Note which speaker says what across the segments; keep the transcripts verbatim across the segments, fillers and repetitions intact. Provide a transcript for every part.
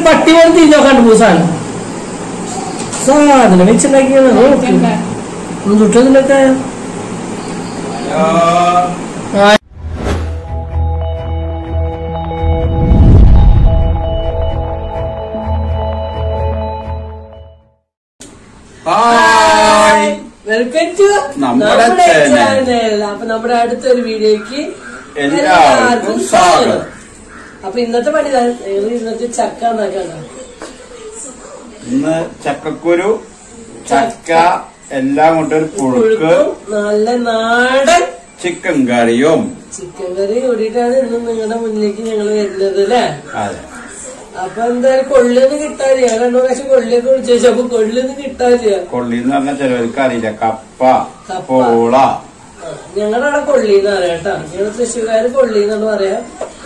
Speaker 1: പട്ടി പോലെ തിരിഞ്ഞോ കണ്ടുപോ സാധനം സാധനം വെച്ചുണ്ടാക്കിയാണ് ചുട്ടതിലൊക്കെ വെൽക്കം ടു നമ്മുടെ ചാനൽ. അപ്പൊ നമ്മുടെ അടുത്തൊരു വീഡിയോക്ക് എല്ലാവർക്കും സ്വാഗതം. അപ്പൊ ഇന്നത്തെ പണി ഇന്നത്തെ ചക്ക ഉണ്ടാക്കാണ്.
Speaker 2: ഇന്ന് ചക്കക്കുരു ചക്ക എല്ലാം കൊണ്ടൊരു പുഴുക്ക്
Speaker 1: നല്ല നാടൻ
Speaker 2: ചിക്കൻ കറിയും
Speaker 1: ചിക്കൻ കറി കൂടിയിട്ടാണ് ഇന്ന് നിങ്ങളുടെ മുന്നിലേക്ക് ഞങ്ങൾ വരുന്നത് അല്ലേ?
Speaker 2: അതെ.
Speaker 1: അപ്പൊ എന്തായാലും കൊള്ളിന്ന് കിട്ടാനില്ല. ഞാൻ രണ്ടു പ്രാവശ്യം കൊള്ളിയൊക്കെ വിളിച്ചു. അപ്പൊ കൊള്ളിന്ന് കിട്ടാനില്ല.
Speaker 2: കൊള്ളിന്ന് പറഞ്ഞാൽ ചിലവർക്ക് അറിയില്ല. കപ്പ പോള
Speaker 1: ഞങ്ങളുടെ അവിടെ കൊള്ളിന്ന് പറയാം കേട്ടോ. ഞങ്ങൾ തൃശ്ശൂർക്കാര് കൊള്ളിന്നാണ് പറയാ.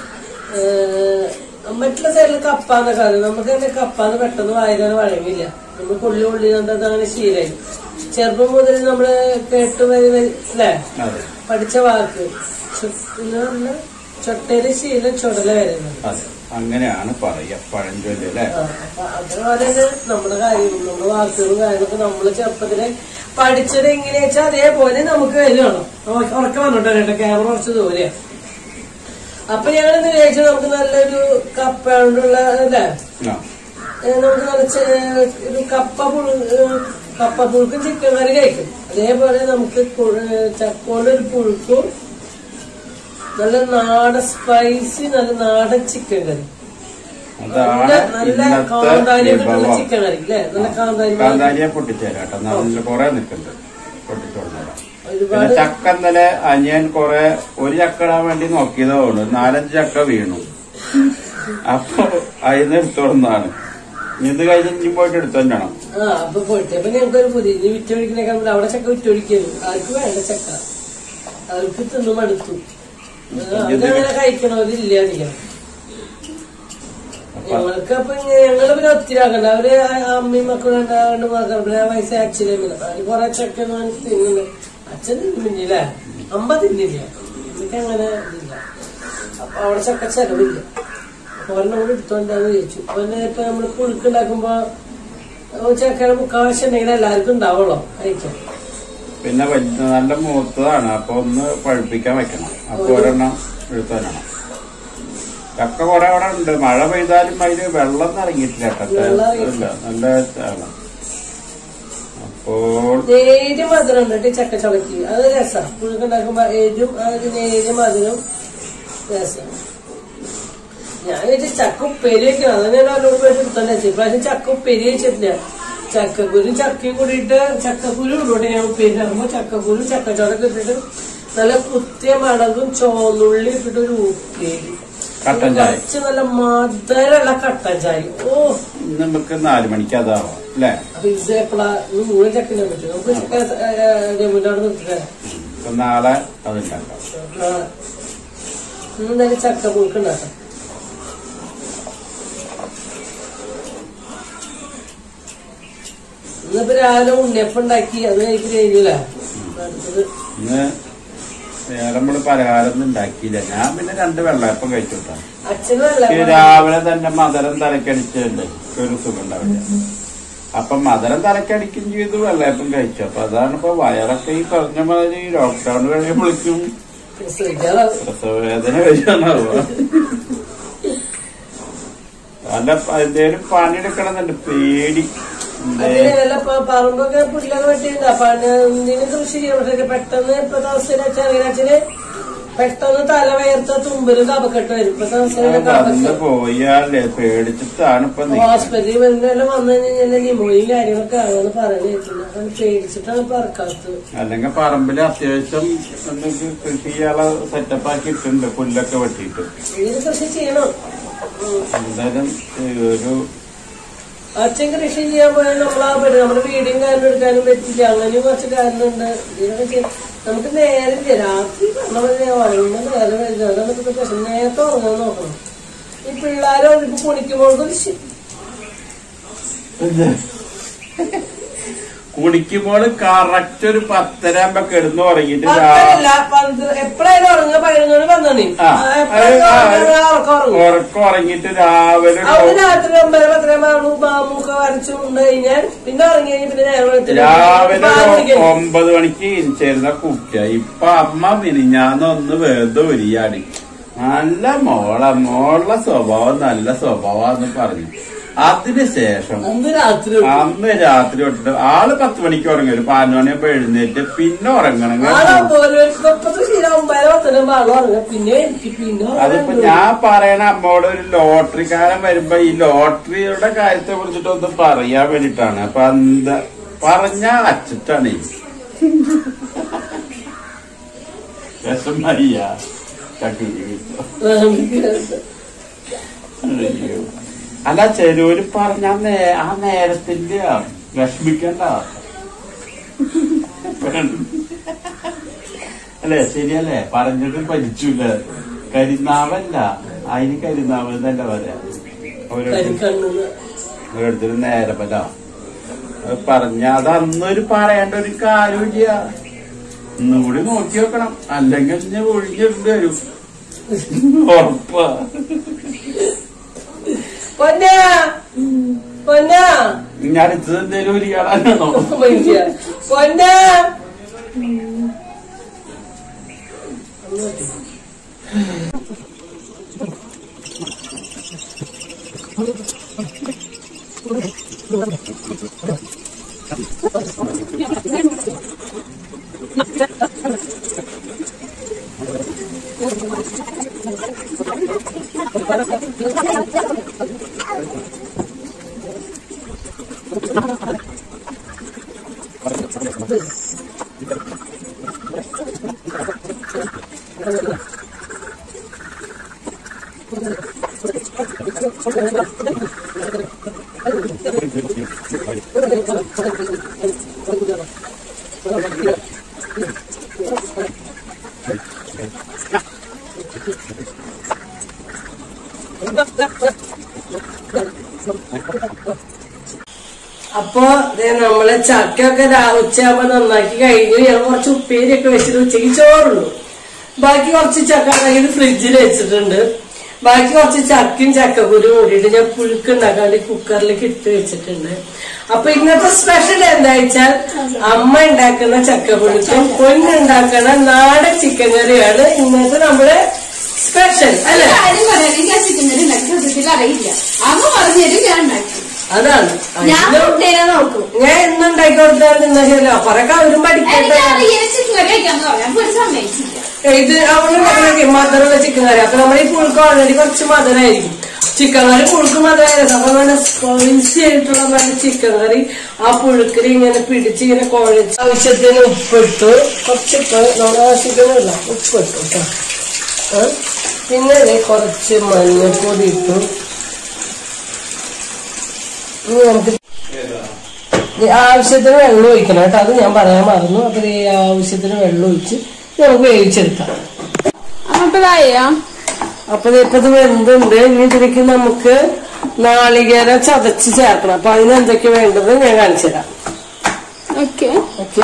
Speaker 1: മറ്റുള്ള സൈഡിൽ കപ്പാന്നൊക്കെ അറിയാം. നമുക്ക് തന്നെ കപ്പാന്ന് പെട്ടെന്ന് വായന വഴങ്ങില്ല. നമ്മൾ കൊള്ളി കൊള്ളി കണ്ടത് അങ്ങനെ ശീലായി. ചെറുപ്പം മുതൽ നമ്മള് കേട്ട് വരി അല്ലേ പഠിച്ച വാക്ക് പിന്നെ പറഞ്ഞ ചൊട്ടയില് ശീലം ചുടല വരുന്നത്.
Speaker 2: അങ്ങനെയാണ് പറയാ പഴഞ്ചൊല്ല് അല്ലേ?
Speaker 1: അതുപോലെ തന്നെ നമ്മുടെ കാര്യങ്ങളും നമ്മുടെ വാക്കുകളും കാര്യങ്ങളൊക്കെ നമ്മള് ചെറുപ്പത്തില് പഠിച്ചത് എങ്ങനെയാ വെച്ചാൽ അതേപോലെ നമുക്ക് വരുവാണോ. ഉറക്കം വന്നോട്ടോ കേട്ടോ, ക്യാമറ കുറച്ച് ദൂരെയാ. അപ്പൊ ഞങ്ങളിന്ന് വിചാരിച്ചു നമുക്ക് നല്ലൊരു കപ്പ കൊണ്ടുള്ള അല്ലേ, നമുക്ക് നല്ല ഒരു കപ്പ പുഴു കപ്പ പുഴുക്കും ചിക്കൻ കറി കഴിക്കും. അതേപോലെ നമുക്ക് ചക്കോണ്ട് ഒരു പുഴുക്കും നല്ല നാടൻ സ്പൈസി നല്ല നാടൻ ചിക്കൻ കറി, നല്ല കാന്താരിയൊക്കെ ചിക്കൻ കറി അല്ലേ? നല്ല
Speaker 2: കാന്താരിയെ പൊട്ടിച്ചേരാട്ടോ. നല്ല കൊറേ നിൽക്കുന്നുണ്ട് പൊട്ടിച്ചോളാം. പിന്നെ ചക്ക ഇന്നലെ അനിയൻ കൊറേ ഒരു ചക്ക ഇടാൻ വേണ്ടി നോക്കിയതാണ്. നാലഞ്ച് ചക്ക വീണു. അപ്പൊ അതിന്ന് എടുത്തോളുന്നതാണ്. ഇത് കഴിഞ്ഞ് ഇനി പോയിട്ട് എടുത്തു തന്നെയാണോ?
Speaker 1: ആ അപ്പൊ പോയിട്ട് അപ്പൊ ഞങ്ങൾക്കൊരു പുതിയ വിറ്റൊഴിക്കണേക്കാൾ അവിടെ ചക്ക വിറ്റൊഴിക്കുന്നു. ആർക്ക് വേണ്ട ചക്ക, അവർക്ക് തിന്നു മടുത്തു. അതങ്ങനെ കഴിക്കണവരില്ല അധികം. ഞങ്ങൾക്ക് അപ്പൊ ഞങ്ങള് പിന്നെ ഒത്തിരി ആക്കണ്ട. അവര് അമ്മയും മക്കളും ഉണ്ടാകാണ്ട് മക്കളെ വയസ്സ് അച്ഛനും അതിന് കൊറേ ചക്ക തിന്നുന്നു. അച്ഛൻ തിന്നില്ലേ, അമ്മ തിന്നില്ല. എനിക്ക് അങ്ങനെ ഇതില്ല. അപ്പൊ അവിടെ ചക്ക ചെലവില്ല. ഒരെണ്ണം കൂടി എടുത്തോണ്ടാന്ന് ചോദിച്ചു. പിന്നെ ഇപ്പൊ നമ്മള് പുഴുക്കുണ്ടാക്കുമ്പോ ചക്കയുടെ മുക്കാവശ്യം ഉണ്ടെങ്കിൽ എല്ലാവർക്കും ഉണ്ടാവുള്ളൂ കഴിക്കാൻ.
Speaker 2: പിന്നെ നല്ല മൂത്തതാണ്. അപ്പൊ ഒന്ന് പഴുപ്പിക്കാൻ വെക്കണം. അപ്പൊ ഒരെണ്ണം എടുത്തോരണം. ചക്ക കുറെ അവിടെ ഉണ്ട്. മഴ പെയ്താലും അതിന് വെള്ളം ഇറങ്ങിയിട്ടില്ല കേട്ടോ. നല്ല വെള്ളം. അപ്പോൾ
Speaker 1: നേരിയ മധുരം ഉണ്ട് ചക്ക ചുളക്കി. അത് രസമാണ്. പുഴുക്കുണ്ടാക്കുമ്പോ എരും അതിന് നേരിയ മധുരം രസം. ഞാൻ വെച്ച് ചക്ക ഉപ്പേരി വെക്കണം. അതന്നെ അവരോട് പോയിട്ട് എടുത്തോണ്ട് വെച്ചു. ഇപ്രാവശ്യം ചക്ക ഉപ്പേരി വെച്ചിട്ടില്ല. ചക്കക്കുരു ചക്കയും കൂടിയിട്ട് ചക്കക്കുരു ഇടൂടെ ഞാൻ ഉപ്പേരി ആകുമ്പോ ചക്കക്കുരു ചക്കച്ചോടൊക്കെ ഇട്ടിട്ട് നല്ല കുത്തിയ മുളകും ചോന്നുള്ളി ഇട്ടിട്ട് ഒരു ഉപ്പേരി, കുറച്ച് നല്ല മധുരമുള്ള കട്ടൻ ചായ. ഓ
Speaker 2: നമുക്ക് നാല് മണിക്ക് അതാവാം അല്ലേ?
Speaker 1: അപ്പൊ ഇത് എപ്പോഴാ മൂന്ന് ചക്കിനെ പറ്റും നമുക്ക് ചക്ക ജമുനാട് നിർത്തില്ല.
Speaker 2: നാളെ അതുണ്ടാക്കാം.
Speaker 1: എന്തായാലും ചക്ക പുഴുക്കുണ്ടാക്കാം. ഇന്നിപ്പോ രാവിലെ ഉണ്ണിയപ്പം ഉണ്ടാക്കി. അത് എനിക്ക് കഴിഞ്ഞില്ല. അടുത്തത്
Speaker 2: ഇന്ന് വേറെ നമ്മള് പലഹാരം ഒന്നും ഉണ്ടാക്കിയില്ല. ഞാൻ പിന്നെ രണ്ട് വെള്ളയപ്പം കഴിച്ചോട്ടാ.
Speaker 1: അച്ഛന് വെള്ള
Speaker 2: രാവിലെ തന്നെ മധുരം തലക്കടിച്ചല്ലേ ഒരു സുഖം ഉണ്ടാവില്ല. അപ്പൊ മധുരം തലക്കടിക്കും ചെയ്തു, വെള്ളയപ്പം കഴിച്ചു. അപ്പൊ അതാണ് ഇപ്പൊ വയറൊക്കെ ഈ പറഞ്ഞ മാതിരി ലോക്ക്ഡൌൺ കഴിയുമ്പോഴേക്കും പ്രസവവേദന കഴിച്ചാണാവുക. അല്ല എന്തേലും പണിയെടുക്കണമെന്നുണ്ട്, പേടി.
Speaker 1: പറമ്പൊക്കെ പുല്ലൊക്കെ വെട്ടിയിട്ടുണ്ട്. അപ്പൊ എന്തിനും കൃഷി ചെയ്യും. പക്ഷെ പെട്ടെന്ന് ഇപ്പത്തെ അവസ്ഥയിൽ ചെറിയച്ഛന് പെട്ടെന്ന് തല വയർത്ത തുമ്പലും കപക്കെട്ട് വരും. ഇപ്പത്തെ അവസ്ഥയില്
Speaker 2: പോയാലേ പേടിച്ചിട്ടാണ് ഇപ്പൊ
Speaker 1: ഹോസ്പിറ്റലിൽ എന്തെല്ലാം വന്നു കഴിഞ്ഞാൽ നിമോയും കാര്യങ്ങളൊക്കെ ആണെന്ന് പറഞ്ഞു കേട്ടില്ല. അപ്പൊ പേടിച്ചിട്ടാണ് പറക്കാത്തത്.
Speaker 2: അല്ലെങ്കിൽ പറമ്പില് അത്യാവശ്യം കൃഷി ചെയ്യാനുള്ള സെറ്റപ്പ് ആക്കി ഇട്ടുണ്ട്, പുല്ലൊക്കെ വെട്ടിയിട്ട്.
Speaker 1: ഇതിന് കൃഷി ചെയ്യണം.
Speaker 2: എന്തായാലും ഒരു
Speaker 1: അച്ഛൻ കൃഷി ചെയ്യാൻ പോയാൽ നമ്മളാ പറ്റും. നമ്മുടെ വീടും കാര്യം എടുക്കാനും പറ്റില്ല. അങ്ങനെയും കുറച്ച് കാര്യങ്ങളുണ്ട്. ഇതിനൊക്കെ നമുക്ക് നേരില്ല. രാത്രി പറഞ്ഞ പോലെ ഉറങ്ങുമ്പോൾ നേരെ വരുന്നത് പ്രശ്നം. നേരത്തെ ഉറങ്ങാൻ നോക്കണം. ഈ പിള്ളേരെ ഇപ്പൊ കുണിക്കുമ്പോൾ
Speaker 2: കുടിക്കുമ്പോൾ കറക്റ്റ് ഒരു പത്തര ആകുമ്പോ കിടന്നു ഉറങ്ങിട്ട്
Speaker 1: എപ്പോഴായാലും ഉറങ്ങുക പതിനൊന്നോട് പന്ത്രണ്ട്
Speaker 2: ഉറക്കം ഉറങ്ങിട്ട് രാവിലെ
Speaker 1: രാത്രി ഒമ്പത് പത്തര മൂക്ക വരച്ചുകൊണ്ട് കഴിഞ്ഞാൽ പിന്നെ ഉറങ്ങി കഴിഞ്ഞാൽ പിന്നെ
Speaker 2: രാവിലെ ഒമ്പത് മണിക്ക് ചേരുന്ന കുട്ടിയ ഇപ്പൊ അമ്മ മിനിഞ്ഞാന്നൊന്ന് വെറുതെ ഒരിയാടി നല്ല മോള മോളുടെ സ്വഭാവം നല്ല സ്വഭാവന്ന് പറഞ്ഞു. അതിനുശേഷം
Speaker 1: അന്ന് രാത്രി
Speaker 2: അന്ന് രാത്രി തൊട്ടിട്ട് ആള് പത്ത് മണിക്ക് ഉറങ്ങി ഒരു പതിനൊന്ന് മണിയപ്പോ എഴുന്നേറ്റ് പിന്നെ ഉറങ്ങണമെങ്കിൽ അതിപ്പോ ഞാൻ പറയണ അമ്മോട് ഒരു ലോട്ടറിക്കാരൻ വരുമ്പോ ഈ ലോട്ടറിയുടെ കാര്യത്തെ കുറിച്ചിട്ട് ഒന്ന് പറയാൻ വേണ്ടിട്ടാണ്. അപ്പൊ എന്താ പറഞ്ഞാ അച്ചിട്ടാണ് വിഷമയ്യ അല്ല ചെലോര് പറഞ്ഞ ആ നേരത്തിന്റെ വിഷമിക്കണ്ട അല്ലെ ശരിയല്ലേ പറഞ്ഞിട്ട് പഠിച്ചില്ല. കരിനാവല്ല അതിന് കരിനാവ് എന്നല്ല പറയാ ഓരോരുത്തരും നേരമല്ല പറഞ്ഞ അത് അന്നൊരു പറയേണ്ട ഒരു കാര്യമില്ല. ഒന്നും കൂടി നോക്കി വെക്കണം അല്ലെങ്കിൽ ഞാൻ ഒഴിഞ്ഞിട്ടുണ്ട് വരും ഉറപ്പാ. ഞാൻ അടുത്തത് എന്തേലും ഒരു കാണാനാണോ
Speaker 1: പൊന്ന അപ്പൊ നമ്മള് ചക്കയൊക്കെ ഉച്ചയാകുമ്പോ നന്നാക്കി കഴിഞ്ഞു. ഞാൻ കുറച്ച് ഉപ്പേരിയൊക്കെ വെച്ചിട്ട് ഉച്ചയ്ക്ക് ചോറുള്ളൂ. ബാക്കി കുറച്ച് ചക്ക ഉണ്ടാക്കിയിട്ട് ഫ്രിഡ്ജിൽ വെച്ചിട്ടുണ്ട്. ബാക്കി കുറച്ച് ചക്കയും ചക്കക്കുരു കൂടിയിട്ട് ഞാൻ പുഴുക്ക് ഉണ്ടാക്കാണ്ട് കുക്കറിലേക്ക് ഇട്ട് വെച്ചിട്ടുണ്ട്. അപ്പൊ ഇന്നത്തെ സ്പെഷ്യൽ എന്താ വെച്ചാൽ അമ്മ ഉണ്ടാക്കുന്ന ചക്കപ്പുഴുക്കും പൊന്നുണ്ടാക്കുന്ന നാടൻ ചിക്കൻ കറിയാണ് ഇന്നത്തെ നമ്മുടെ സ്പെഷ്യൽ അല്ലെ. അതാണ് ഞാൻ എന്നുണ്ടാക്കി കൊടുത്താൽ നിന്നാ പറക്ക അവരും പഠിക്കട്ടെ. ഇത് അവളുണ്ടാക്കി മധുരമുള്ള ചിക്കൻ കറി. അപ്പൊ നമ്മുടെ ഈ പുഴുക്ക് ഓൾറെഡി കുറച്ച് മധുരമായിരിക്കും. ചിക്കൻ കറി പുഴുക്ക് മധുരമായിരുന്നു. അപ്പൊ നല്ല സ്പൈസി ആയിട്ടുള്ള നല്ല ചിക്കൻ കറി ആ പുഴുക്കിൽ ഇങ്ങനെ പിടിച്ച് ഇങ്ങനെ കുഴച്ച് ആവശ്യത്തിന് ഉപ്പിട്ടു. കുറച്ചിട്ട് നമ്മുടെ ആവശ്യത്തിനുള്ള ഉപ്പിട്ടു കേട്ടോ. പിന്നെ കുറച്ച് മഞ്ഞൾപ്പൊടി ഇട്ടു. നമുക്ക് ആവശ്യത്തിന് വെള്ളം ഒഴിക്കണം കേട്ടോ. അത് ഞാൻ പറയാൻ മറന്നു. അപ്പൊ ഈ ആവശ്യത്തിന് വെള്ളം ഒഴിച്ച് നമുക്ക് വേവിച്ചെടുക്കാം. അപ്പൊ ഇപ്പൊ ഇത് വെന്തുണ്ട്. ഇനി ഇതിലേക്ക് നമുക്ക് നാളികേരം ചതച്ച് ചേർക്കണം. അപ്പൊ അതിന് എന്തൊക്കെ വേണ്ടത് ഞാൻ കാണിച്ചു തരാം. ഓക്കെ ഓക്കെ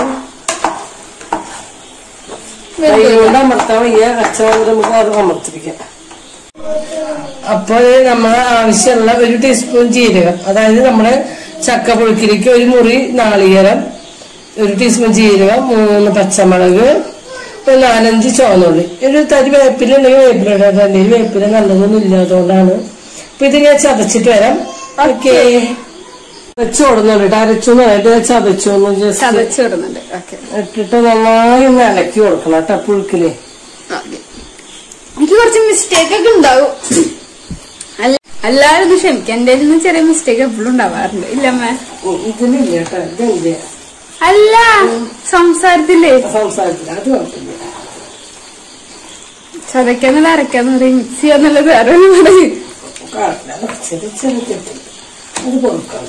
Speaker 1: കൈകൊണ്ട് അമർത്താൻ വയ്യ. കച്ചവടം നമുക്ക് അത് അമർത്തിരിക്കാം. അപ്പോൾ നമ്മളെ ആവശ്യമുള്ള ഒരു ടീസ്പൂൺ ജീരകം, അതായത് നമ്മുടെ ചക്കപ്പുഴുക്കിലേക്ക് ഒരു മുറി നാളികേരം, ഒരു ടീസ്പൂൺ ജീരകം, മൂന്ന് പച്ചമുളക്, ഒരു നാലഞ്ച് ചുവന്നുള്ളി, ഒരു തരി വേപ്പിലുണ്ടെങ്കിൽ വേപ്പിലിടാൻ തന്നെ. വേപ്പില നല്ലതൊന്നും ഇല്ലാത്തതുകൊണ്ടാണ്. അപ്പൊ ഇത് ഞാൻ ചതച്ചിട്ട് വരാം. ഓക്കെ അരച്ചു കൊടുക്കുന്നുണ്ട്. അരച്ചു നന്നായിട്ട് ചതച്ചു ചതച്ചിടുന്നുണ്ട്. ഇട്ടിട്ട് നന്നായി ഒന്ന് ഇളക്കി കൊടുക്കണം കേട്ടോ പുഴുക്കില്.
Speaker 3: എനിക്ക് കുറച്ച് മിസ്റ്റേക്ക് ഒക്കെ ഉണ്ടാവും. എല്ലാരും ക്ഷമിക്കാം. എന്റെ ചെറിയ മിസ്റ്റേക്ക് എപ്പോഴും ഉണ്ടാവാറുണ്ട്. ഇല്ലമ്മ
Speaker 1: ഇതിലില്ല കേട്ടോ. ഇതില്ല
Speaker 3: അല്ല സംസാരത്തില്ലേ
Speaker 1: സംസാരത്തില് അത് കുഴപ്പമില്ല.
Speaker 3: ചതക്കാന്നല്ല അരക്കാന്ന് പറയും. മിക്സ് ചെയ്യാന്നുള്ളത് വേറെ പറയും.
Speaker 1: അത് കൊടുക്കാം.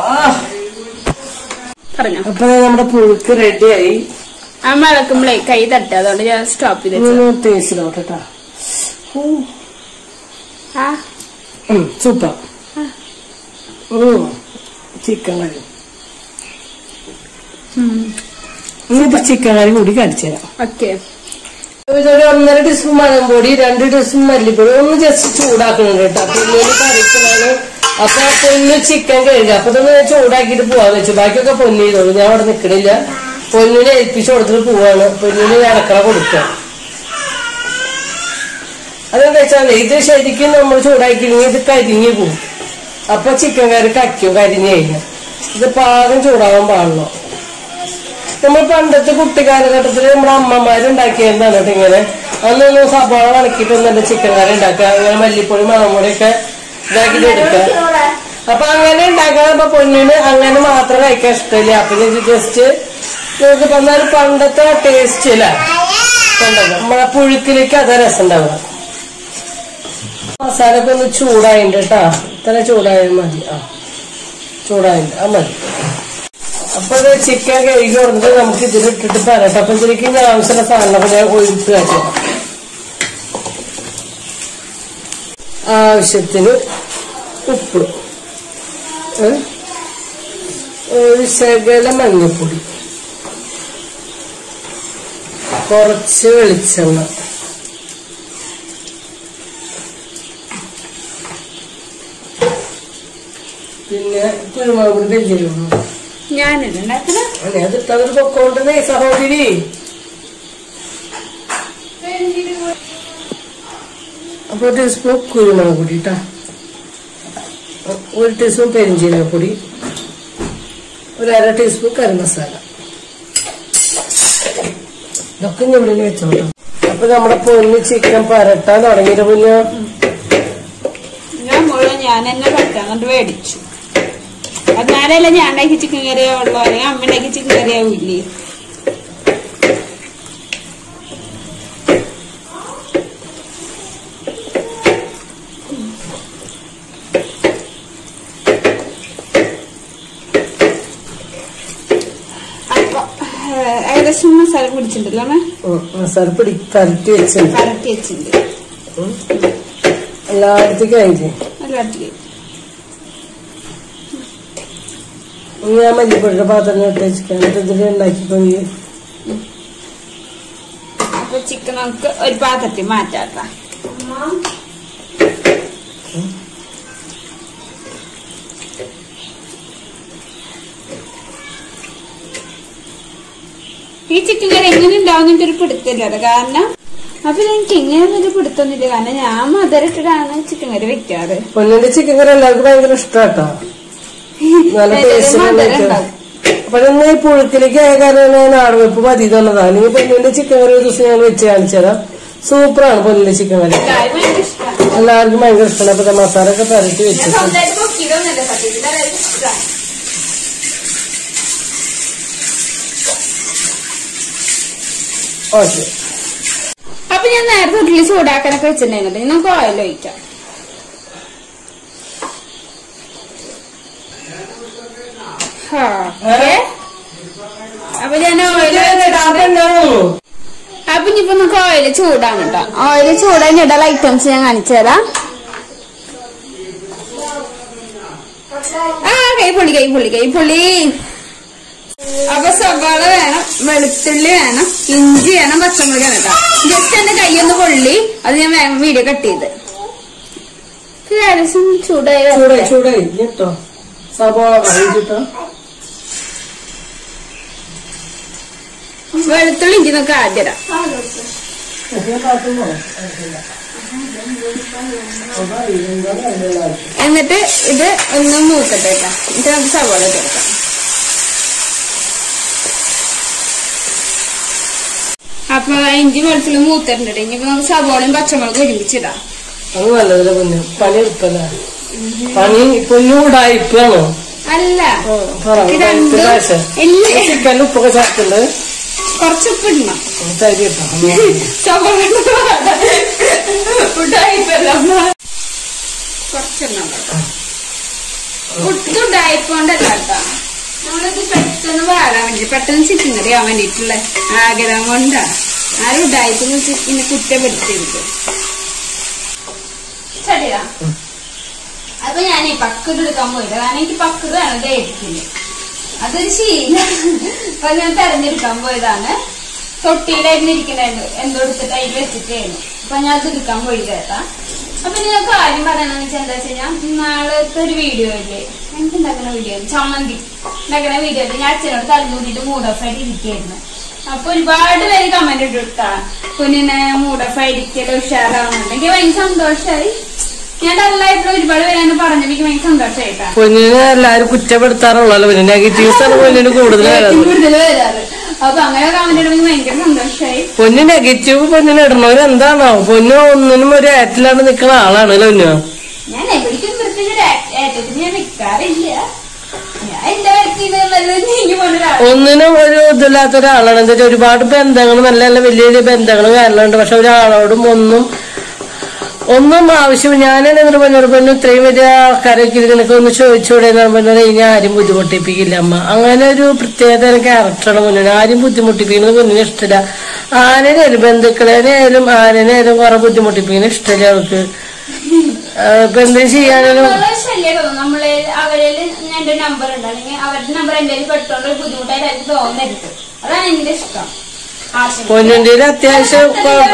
Speaker 3: പറഞ്ഞോ.
Speaker 1: അപ്പൊ നമ്മുടെ പുഴുക്ക് റെഡിയായി.
Speaker 3: അമ്മ ഇളക്കുമ്പോഴേ കൈ തട്ടുക. അതുകൊണ്ട് ഞാൻ സ്റ്റോപ്പ് ചെയ്ത്
Speaker 1: ടേസ്റ്റിലോട്ടാ. സൂപ്പർ ചിക്കൻ കറി. ഇനിയിപ്പോ ചിക്കൻ കറി കൂടി കടിച്ചു തരാം.
Speaker 3: ഓക്കെ.
Speaker 1: ഒരു ഒന്നര ടീസ്പൂൺ മുളക് പൊടി, രണ്ട് ടീസ്പൂൺ മല്ലിപ്പൊടി, ഒന്ന് ജസ്റ്റ് ചൂടാക്കുന്നുണ്ട് കേട്ടോ. പൊന്നിന് കറിക്കുന്നതാണ്. അപ്പൊ പൊന്നു ചിക്കൻ കഴുകുക. അപ്പൊ ഇതൊന്ന് ചൂടാക്കിയിട്ട് പോവാന്ന് വെച്ചു. ബാക്കിയൊക്കെ പൊന്നി ചെയ്തോളൂ. ഞാൻ അവിടെ നിൽക്കണില്ല. പൊന്നിനെ ഏൽപ്പിച്ചു കൊടുത്തിട്ട് പോവാണ്. പൊന്നിന് അടക്കള കൊടുക്കുക. അതെന്താ വെച്ചാൽ ഇത് ശരിക്കും നമ്മൾ ചൂടാക്കില്ലെങ്കിൽ ഇത് കരിഞ്ഞു പോകും. അപ്പൊ ചിക്കൻ കറി കയ്ക്കും കരിഞ്ഞു കഴിഞ്ഞാൽ. ഇത് പാകം ചൂടാവാൻ പാടില്ല. നമ്മൾ പണ്ടത്തെ കുട്ടിക്കാലഘട്ടത്തില് നമ്മുടെ അമ്മമാരുണ്ടാക്കിയതാണ് കേട്ടോ ഇങ്ങനെ. അന്നൊന്നും സവാള വണക്കിയിട്ടൊന്നല്ല ചിക്കൻ കറി ഉണ്ടാക്കുക. അങ്ങനെ മല്ലിപ്പൊടി മുളകുപൊടിയൊക്കെ ഇതാക്കിട്ട് എടുക്കുക. അപ്പൊ അങ്ങനെ ഉണ്ടാക്കാൻ ഇപ്പൊ പൊന്നിന് അങ്ങനെ മാത്രം കഴിക്കാൻ ഇഷ്ടമില്ല. അപ്പൊ ജസ്റ്റ് നമുക്ക് പറഞ്ഞാൽ പണ്ടത്തെ ടേസ്റ്റ് ഇല്ല കണ്ടത്. നമ്മളെ പുഴുക്കിലേക്ക് അതാ രസം ഉണ്ടാവുക. മസാല ഒക്കെ ഒന്ന് ചൂടായിണ്ട് കേട്ടാ. ഇത്ര ചൂടായാൽ മതി. ആ ചൂടായിണ്ട് ആ മതി. അപ്പൊ ഇത് ചിക്കൻ കഴുകി കൊടുത്തിട്ട് നമുക്ക് ഇതിലിട്ടിട്ട് പറയട്ടെ. അപ്പൊ ഇതിലേക്ക് ഞാൻ ആവശ്യമുള്ള സാധനങ്ങളൊക്കെ ഞാൻ ഒഴിച്ച് വെക്കാം. ആവശ്യത്തിന് ഉപ്പ്, ഒരു ശകല മഞ്ഞപ്പൊടി, കുറച്ച് വെളിച്ചെണ്ണ, പിന്നെ കുരുമുളക് പൊടി വെല്ലിരുന്നു. അതിട്ടതൊരു പൊക്കോണ്ടെന്നേ സഹോദരി. അപ്പൊ ഒരു ടീസ്പൂൺ കുരുമുളക് പൊടി കേട്ടാ, ഒരു ടീസ്പൂൺ പെരിഞ്ചീരകപ്പൊടി, ഒരു അര ടീസ്പൂൺ കറി മസാല. ഇതൊക്കെ ഇവിടെ വെച്ചോട്ടോ. അപ്പൊ നമ്മുടെ പൊന്ന് ചിക്കൻ പരട്ടാൻ തുടങ്ങിയിട്ട് പിന്നെ
Speaker 3: ഞാൻ മുഴുവൻ ഞാൻ തന്നെ പറ്റാൻ കൊണ്ട് മേടിച്ചു. എന്നാലല്ല ഞാൻ ഉണ്ടാക്കി ചിക്കൻ കറിയാവുള്ളൂ, അല്ലെങ്കിൽ അമ്മ ഉണ്ടാക്കി ചിക്കൻ കറിയാവൂല്ലേ. ഏകദേശം മസാല പിടിച്ചിട്ടുണ്ടല്ലോ അമ്മ.
Speaker 1: മസാല പിടി പരട്ടി വെച്ചിട്ടുണ്ട്.
Speaker 3: പരട്ടി വെച്ചിട്ടുണ്ട്
Speaker 1: എല്ലായിടത്തേക്കും കഴിഞ്ഞു.
Speaker 3: എല്ലാത്തിലും
Speaker 1: ഞാൻ മല്ലിപ്പൊടിയുടെ പാത്രം ഇട്ട് വെച്ചിട്ട് ഇതിൽ ഉണ്ടാക്കിക്കൊണ്ടി.
Speaker 3: അപ്പൊ ചിക്കൻ നമുക്ക് ഒരു പാത്രത്തിൽ മാറ്റാം. ഈ ചിക്കൻ കറി എങ്ങനെ ഉണ്ടാവുന്ന ഒരു പിടുത്തില്ല. കാരണം അപ്പൊ എനിക്ക് ഇങ്ങനെ ഒരു പിടുത്തൊന്നുമില്ല. കാരണം ഞാൻ മധുരട്ടിട്ടാണ് ചിക്കൻ കറി വെക്കാറ്.
Speaker 1: പൊന്നിന്റെ ചിക്കൻ കറി എല്ലാവർക്കും ഭയങ്കര ഇഷ്ടാട്ടോ. നല്ല ടേസ്റ്റ്. അപ്പൊ ഇന്ന് ഈ പുഴുക്കിലേക്ക് ആയ കാരണം നാടുവെപ്പ് മതി തന്നതാ. അല്ലെങ്കിൽ പൊന്നിന്റെ ചിക്കൻ കറി ഒരു ദിവസം ഞാൻ വെച്ച് കാണിച്ചതാ. സൂപ്പറാണ് പൊന്നിന്റെ ചിക്കൻ കറി. എല്ലാവർക്കും ഭയങ്കര ഇഷ്ടമാണ്. അപ്പൊ മസാല ഒക്കെ പരട്ടി വെച്ചിട്ട് ഓക്കെ.
Speaker 3: അപ്പൊ ഞാൻ നേരത്തെ ഉരുളി ചൂടാക്കാനൊക്കെ വെച്ചിട്ടുണ്ടായിരുന്നു. ഇനി നമുക്ക് ഓയിൽ ഒഴിക്കാം. അപ്പൊ ഞാൻ ഓയിൽ അപ്പൊ ഇനിയിപ്പോ നമുക്ക് ഓയില് ചൂടാണ് കേട്ടോ. ഓയില് ചൂടാൻ ഇടല ഐറ്റംസ് ഞാൻ കാണിച്ചു തരാം. ആ കൈപ്പുള്ളി കൈപ്പുള്ളി കൈപ്പുള്ളി. അപ്പൊ സവാള വേണം, വെളുത്തുള്ളി വേണം, ഇഞ്ചി വേണം, പച്ചമുളക് വേണം കേട്ടോ. ജസ്റ്റ് എന്റെ കൈയൊന്ന് പൊള്ളി, അത് ഞാൻ വേഗം വീഡിയോ കട്ട് ചെയ്ത്. ഏകദേശം ചൂടായി
Speaker 1: ചൂടായി ചൂടായി കേട്ടോ. സവാള കഴിഞ്ഞിട്ടോ
Speaker 3: വെളുത്തുള്ളി ഇഞ്ചി നമുക്ക് ആദ്യം ഇടാം. എന്നിട്ട് ഇത് ഒന്ന് മൂക്കട്ടെ കേട്ടോ. എന്നിട്ട് നമുക്ക് സവാള ചേർക്കാം. അപ്പൊ ഇഞ്ചി വെളുത്തുള്ളി മൂത്തിട്ടുണ്ട്. ഇനിയിപ്പോ നമുക്ക് സവാളയും പച്ചമുളകും ഒരുമിച്ചിടാം.
Speaker 1: അത് നല്ലതല്ലേ പൊന്നു. പണി എളുപ്പല്ല. പണി പൊന്നൂടായിപ്പാണോ?
Speaker 3: അല്ല
Speaker 1: ചിക്കൻ ഉപ്പൊക്കെ ചേർക്കണ്ട്.
Speaker 3: കുറച്ച് ഉപ്പ് ഇടണം.
Speaker 1: തരി കേട്ടോ.
Speaker 3: കുറച്ചെണ്ണം ഒട്ടും ഡായിപ്പോണ്ടല്ല കേട്ടോ. നമ്മളിത് പെട്ടെന്ന് വാഴാൻ വേണ്ടി പെട്ടെന്ന് ചിക്കൻ കറി ആവാൻ വേണ്ടിയിട്ടുള്ള ആഗ്രഹം കൊണ്ടാണ്. ആരും ഡായിപ്പൊന്ന് ചിക്കനെ കുറ്റപ്പെടുത്തിയിരിക്കും. അപ്പൊ ഞാൻ ഈ പക്കത് എടുക്കാൻ പോയില്ല. കാരണം എനിക്ക് പക്കത് വേണം ഡയറ്റിന്. അതൊരു ശീല. അപ്പൊ ഞാൻ തെരഞ്ഞെടുക്കാൻ പോയതാണ്. തൊട്ടിയിലായിരുന്നു ഇരിക്കണ്ടായിരുന്നു, എന്തോ എടുത്തിട്ട് അതിൽ വെച്ചിട്ടായിരുന്നു. അപ്പൊ ഞാൻ അത് എടുക്കാൻ പോയി കേട്ടാ. അപ്പൊ ഞാൻ കാര്യം പറയണെന്ന് വെച്ചാൽ എന്താ വെച്ച് കഴിഞ്ഞാൽ നാളത്തെ ഒരു വീഡിയോ ഇല്ലേ, എനിക്ക് ഉണ്ടാക്കുന്ന വീഡിയോ ചമ്മന്തി ഉണ്ടാക്കുന്ന വീഡിയോ ഞാൻ അച്ഛനോട് തലമുട്ടിട്ട് മൂഡ് ഓഫ് ആയിട്ട് ഇരിക്കായിരുന്നു. അപ്പൊ ഒരുപാട് പേര് കമന്റ് ഇട്ടാ കുഞ്ഞിനെ മൂഡ് ഓഫ് ആയിരിക്കലും ഉഷാറാവുന്നുണ്ട്. എനിക്ക് ഭയങ്കര സന്തോഷമായി. ഞാൻ ഡല്ലായിട്ടുള്ള ഒരുപാട് പേരാണ് പറഞ്ഞത്, എനിക്ക് ഭയങ്കര സന്തോഷമായിട്ടാ.
Speaker 1: കുഞ്ഞിനെ എല്ലാരും കുറ്റപ്പെടുത്താറുള്ളല്ലോ, പിന്നെ നെഗറ്റീവ്സ് ആണ് കുഞ്ഞിന് കൂടുതൽ
Speaker 3: കൂടുതൽ വരാറ്. അപ്പൊ അങ്ങനെ കമന്റ് ഇടുമ്പോൾ ഭയങ്കര സന്തോഷമായി.
Speaker 1: പൊന്നു നെഗറ്റീവ് പൊന്നിന് ഇടണവര് എന്താണോ, പൊന്നു ഒന്നിനും ഒരു ഏറ്റിലാണ് നിൽക്കുന്ന ആളാണല്ലോ പൊന്നു.
Speaker 3: ഞാൻ എവിടേക്കും പ്രത്യേകിച്ച് ഏറ്റത്തിന് ഞാൻ നിൽക്കാറില്ല. ഞാൻ എന്റെ വ്യക്തി
Speaker 1: ഒന്നിനും ഒരു ഇതില്ലാത്ത ഒരാളാണ്. എന്താ വെച്ചാൽ ഒരുപാട് ബന്ധങ്ങൾ, നല്ല നല്ല വലിയ വലിയ ബന്ധങ്ങൾ കാര്യങ്ങളുണ്ട്. പക്ഷെ ഒരാളോടും ഒന്നും ഒന്നും ആവശ്യം ഞാനെന്നു പറഞ്ഞൊരു പെണ്ണു ഇത്രയും വലിയ ആൾക്കാരൊക്കെ ഇതിനൊക്കെ ഒന്ന് ചോദിച്ചൂടെ എന്ന് പറഞ്ഞാൽ ഇനി ആരും ബുദ്ധിമുട്ടിപ്പിക്കില്ല അമ്മ. അങ്ങനെ ഒരു പ്രത്യേകത ക്യാരക്ടറാണ് മുന്നിന്. ആരും ബുദ്ധിമുട്ടിപ്പിക്കുന്നത് മുന്നിന് ഇഷ്ടമില്ല. ആനേനായാലും ബന്ധുക്കളേനായാലും ആനേനായാലും കുറെ ബുദ്ധിമുട്ടിപ്പിക്കുന്ന ഇഷ്ടമില്ല അവർക്ക്. ഇപ്പൊ എന്തും ചെയ്യാനും
Speaker 3: നമ്മള് അവരിൽ എന്റെ നമ്പർ ഉണ്ട്, അല്ലെങ്കിൽ അവരുടെ നമ്പർ എന്റെ പെട്ടോണ്ട് ബുദ്ധിമുട്ടായിട്ട് എനിക്ക് തോന്നരുത്. അതാണ് എന്റെ ഇഷ്ടം.
Speaker 1: പൊന്നിന്റെ അത്യാവശ്യം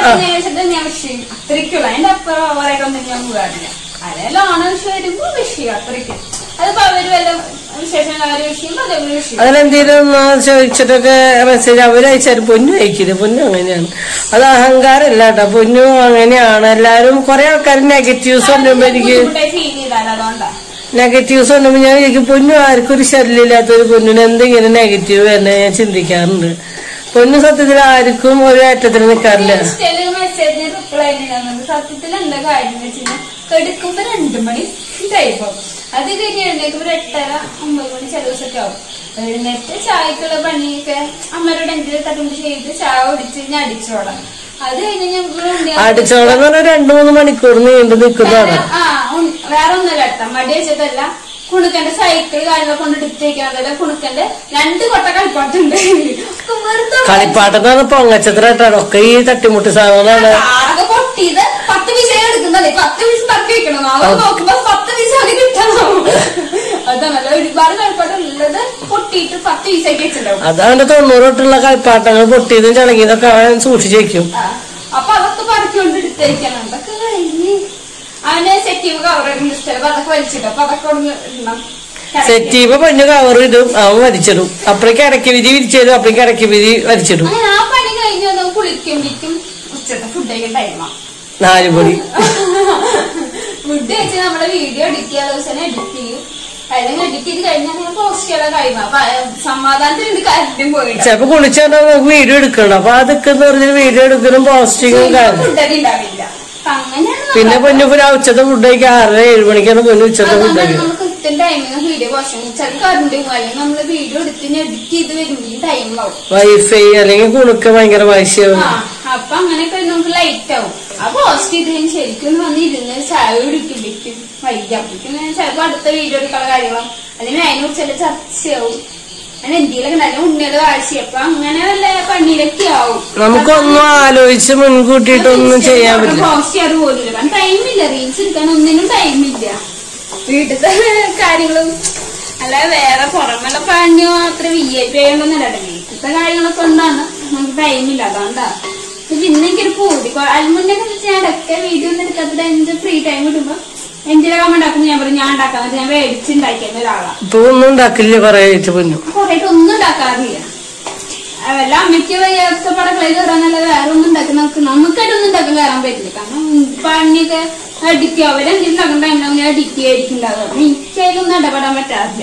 Speaker 3: അത്രയ്ക്കുള്ള അതിന്റെ അപ്പുറം ഓവറായിട്ടൊന്നും ഞാൻ പോകാറില്ല. അതെല്ലാം വിഷയം വരുമ്പോ വിഷയം അത്രയ്ക്കും. അതിപ്പോ അവര് വല്ല വിശേഷം കാര്യം വിഷയം അതേപോലെ വിഷയം
Speaker 1: അതിലെന്തേലും ചോദിച്ചിട്ടൊക്കെ മെസ്സേജ് അവരയച്ചാലും പൊന്നു അയക്കില്ല. പൊന്നു അങ്ങനെയാണ്, അത് അഹങ്കാരമല്ല കേട്ടോ. പൊന്നു അങ്ങനെയാണ്. എല്ലാരും കുറെ ആൾക്കാർ നെഗറ്റീവ്സ് കൊണ്ടുമ്പോ എനിക്ക്
Speaker 3: ഫീൽ ചെയ്താൽ അതുകൊണ്ടാ
Speaker 1: നെഗറ്റീവ്സ് കൊണ്ടുമ്പോ ഞാൻ എനിക്ക് പൊന്നു ആർക്കും ഒരു ശല്യമില്ലാത്തൊരു പൊന്നിന് എന്തെങ്കിലും നെഗറ്റീവ് തന്നെ ഞാൻ ചിന്തിക്കാറുണ്ട്. പൊന്നു സത്യത്തിൽ ആർക്കും ഒരു ഏറ്റത്തിന് നിൽക്കാറില്ല.
Speaker 3: മെസ്സേജിന് റിപ്ലൈ സത്യത്തിൽ എന്താ കാര്യം വെച്ചാൽ കെടുക്കുമ്പോ രണ്ടു മണി ടൈപ്പ്, അത് കഴിഞ്ഞ് എഴുന്നേക്കുമ്പോ ഒരു എട്ടര ഒമ്പത് മണി ചില ദിവസമൊക്കെ ആവും. എഴുന്നേറ്റ് ചായക്കുള്ള പണിയൊക്കെ അമ്മരോട് എന്തെങ്കിലും തട്ടുമ്പോ ചെയ്ത് ചായ ഒടിച്ച് ഞാൻ അടിച്ചോളാം. അത് കഴിഞ്ഞ് ഞാൻ
Speaker 1: അടിച്ചോളം രണ്ടു മൂന്ന് മണിക്കൂർ നീണ്ടു നിൽക്കുന്നതാണ്.
Speaker 3: ആ വേറെ ഒന്നല്ല കേട്ടോ, മടി വെച്ചിട്ടല്ല. കുണുക്കന്റെ സൈക്കിൾ കാര്യങ്ങളൊക്കെ കൊണ്ട് എടുത്തേക്കാതല്ല. കുണുക്കന്റെ രണ്ട് കൊട്ട കളിപ്പാട്ടുണ്ട്.
Speaker 1: കളിപ്പാട്ടെന്ന് പറഞ്ഞ പൊങ്ങച്ചത്രായിട്ടാണ് ഒക്കെ ഈ തട്ടിമുട്ടി സാധനങ്ങളാണ്.
Speaker 3: ആകെ പൊട്ടിയത് പത്ത് പീസ എടുക്കുന്നതല്ലേ, പത്ത് പീസ് തട്ടി വെക്കണം. അവ നോക്കുമ്പോ പത്ത് പീസ അത് കിട്ടണം. അതാണല്ലോ ഒരുപാട് കളിപ്പാട്ടം ഉള്ളത് പൊട്ടിയിട്ട് പത്ത് പീസാക്കി വെച്ചിട്ടുണ്ടാവും.
Speaker 1: അതവന്റെ തൊണ്ണൂറ് തൊട്ടുള്ള കളിപ്പാട്ടങ്ങൾ പൊട്ടിയതും ചടങ്ങിയതൊക്കെ അവൻ സൂക്ഷിച്ചു വെക്കും.
Speaker 3: അപ്പൊ അതൊക്കെ പറിക്കൊണ്ട് എടുത്തേക്കണം. അതൊക്കെ കഴിഞ്ഞ് അവന് സെറ്റീവ് കവറൊക്കെ ഇഷ്ടം. അപ്പൊ അതൊക്കെ വലിച്ചിട്ടും അപ്പൊ അതൊക്കെ ഇടണം.
Speaker 1: സെറ്റീവ് പൊന്നു കവർ ഇടും, അവൻ വലിച്ചിടും. അപ്പഴേക്ക് ഇടയ്ക്ക് വിധി വിരിച്ചിടും, അപ്പഴേക്ക് ഇടയ്ക്ക് വിധി വലിച്ചിടും.
Speaker 3: അങ്ങനെ ആ പണി കഴിഞ്ഞ് വന്ന് കുളിക്കുമ്പോഴേക്കും ഉച്ചത്തെ ഫുഡ് കഴിക്കാൻ ടൈമാ
Speaker 1: നാല് മണി.
Speaker 3: ഫുഡ് കഴിച്ച് നമ്മളെ വീഡിയോ എഡിറ്റ് ചെയ്യാൻ ദിവസം എഡിറ്റ് ചെയ്യും. അല്ലെങ്കിൽ എഡിറ്റ് ചെയ്ത് കഴിഞ്ഞാൽ പോസ്റ്റ് ചെയ്യാൻ കഴിയുമ്പോ അപ്പൊ സമാധാനത്തിൽ കാര്യം പോയിട്ട്
Speaker 1: ചിലപ്പോ കുളിച്ചാൽ നമുക്ക് വീഡിയോ എടുക്കണം. അപ്പൊ അതൊക്കെ പറഞ്ഞ വീഡിയോ എടുക്കണം, പോസ്റ്റിങ്ങും കാര്യം.
Speaker 3: ഫുഡൊക്കെ ഉണ്ടാവില്ല.
Speaker 1: പിന്നെ പൊന്നു ഉച്ചത്തെ ഫുഡ് കഴിക്കാൻ ആറര ഏഴ് മണിക്കാണ് പൊന്നു ഉച്ചത്തെ ഫുഡ് കഴിക്കുക.
Speaker 3: നമുക്ക് കൃത്യം ടൈമിന് വീഡിയോ പോസ്റ്റ് ചില കറണ്ട് അല്ലെങ്കിൽ നമ്മള് വീഡിയോ എടുത്ത് എഡിറ്റ് ചെയ്ത് വരുമ്പോൾ ടൈം ആവും.
Speaker 1: വൈഫൈ അല്ലെങ്കിൽ കുണുക്ക ഭയങ്കര വാശിയാവും.
Speaker 3: അപ്പൊ അങ്ങനെയൊക്കെ നമുക്ക് ലൈറ്റ് ആവും. ആ പോസ്റ്റ് ചെയ്തതിന് ശരിക്കും വന്ന് ഇരുന്ന് ചായ കുടിക്കുമ്പോഴേക്കും വൈകിയപ്പോഴേക്കും ചിലപ്പോ അടുത്ത വീഡിയോ എടുക്കാനുള്ള കാര്യങ്ങളും അല്ലെങ്കിൽ അതിനെ കുറിച്ച് ചർച്ചയാവും. അങ്ങനെ എന്തെങ്കിലുമൊക്കെ നല്ല ഉണ്ണിയുടെ വാശി. അപ്പൊ അങ്ങനെ വല്ല പണിയിലൊക്കെ ആവും.
Speaker 1: നമുക്കൊന്നും ആലോചിച്ച് മുൻകൂട്ടിയിട്ടൊന്നും ചെയ്യാൻ പറ്റില്ല.
Speaker 3: പോസ്റ്റ് ചെയ്യാറ് പോലില്ല, കാരണം ടൈമില്ല. റീൽസ് എടുക്കാൻ ഒന്നിനും ടൈമില്ല. വീട്ടിലത്തെ കാര്യങ്ങളും അല്ലാതെ വേറെ പുറമെ പണി മാത്രം വി ഐ പി ആയോണ്ടൊന്നും ഇല്ല. വീട്ടിലത്തെ കാര്യങ്ങളൊക്കെ കൊണ്ടാണ് നമുക്ക് ടൈമില്ല. അതുകൊണ്ടാ പിന്നെ എനിക്കൊരു പൂതി അൽമുന്നൊക്കെ ഞാൻ ഇടയ്ക്ക് വീഡിയോ ഒന്നും എടുക്കാത്ത എന്റെ ഫ്രീ ടൈം കിട്ടുമ്പോ എന്തിനാ ഉണ്ടാക്കുന്ന ഞാൻ പറയും ഞാൻ ഉണ്ടാക്കാൻ പറ്റും. ഞാൻ മേടിച്ചുണ്ടാക്കിയ ഒരാളാണ്.
Speaker 1: ഇപ്പൊ ഒന്നും ഉണ്ടാക്കില്ല, കൊറേ പൊന്നു
Speaker 3: കൊറേട്ട് ഒന്നും ഉണ്ടാക്കാറില്ല. വല്ല അമ്മയ്ക്ക് വയ്യാത്ത പടക്കളയിൽ കയറാനല്ല വേറെ ഒന്നും ഉണ്ടാക്കി നമുക്ക് നമുക്കായിട്ടൊന്നും ഉണ്ടാക്കാൻ കയറാൻ പറ്റില്ല. കാരണം പണിയൊക്കെ എഡിറ്റ് ചെയ്യും. അവരെന്തെങ്കിലും ഉണ്ടാക്കുന്ന ടൈമിലാവും ഞാൻ എഡിറ്റ് ചെയ്യായിരിക്കുന്നുണ്ടാവുക. അപ്പൊ എനിക്കതിലൊന്നും ഇടപെടാൻ പറ്റാറില്ല.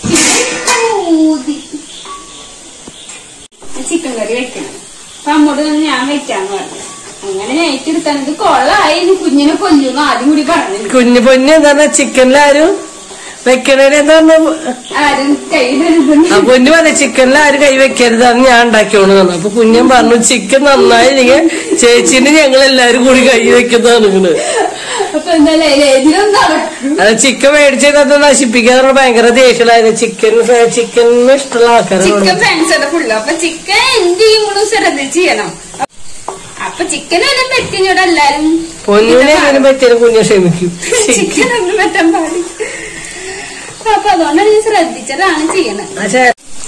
Speaker 3: ചിക്കൻ കറി വെക്കണം. അപ്പൊ അമ്മോട് ഞാൻ വെക്കാന്ന് പറഞ്ഞു. അങ്ങനെ നൈറ്റ് എടുക്കാൻ ഇത് കൊള്ളായി. കുഞ്ഞിനെ കൊല്ലുന്നു ആദ്യം കൂടി പറഞ്ഞു.
Speaker 1: കുഞ്ഞു പൊന്നു എന്താ ചിക്കനിലാരും വെക്കണേന് എന്താ
Speaker 3: ആരും കൈ
Speaker 1: പൊന്നു പറഞ്ഞു ചിക്കനിലാരും കൈ വെക്കരുതാണ് ഞാൻ ഉണ്ടാക്കിയോണ്ട് തന്നു. അപ്പൊ കുഞ്ഞൻ പറഞ്ഞു ചിക്കൻ നന്നായില്ലെങ്കിൽ ചേച്ചിന് ഞങ്ങൾ എല്ലാരും കൂടി കൈ വെക്കുന്നതാണ്.
Speaker 3: അപ്പൊ എന്തായാലും
Speaker 1: അത് ചിക്കൻ മേടിച്ചത് നശിപ്പിക്കാതെ ഭയങ്കര ദേഷ്യമായിരുന്നു. ചിക്കൻ ചിക്കന് ഇഷ്ടമുള്ള ആൾക്കാർ
Speaker 3: ചിക്കൻ ഫാൻസ് ഫുള്ള്. അപ്പൊ ചിക്കൻ എന്ത് ചെയ്യുമ്പോഴും ശ്രദ്ധിച്ച് ചെയ്യണം. അപ്പൊ ചിക്കൻ എല്ലാം പറ്റിയോടെ എല്ലാരും
Speaker 1: പൊന്നിനെ എങ്ങനെ പറ്റിയാലും കുഞ്ഞു ക്ഷമിക്കും.
Speaker 3: ചിക്കൻ ഒന്നും പറ്റാൻ പാടില്ല. അപ്പൊ അതുകൊണ്ടാണ് ഞാൻ ശ്രദ്ധിച്ചതാണ് ചെയ്യണത്.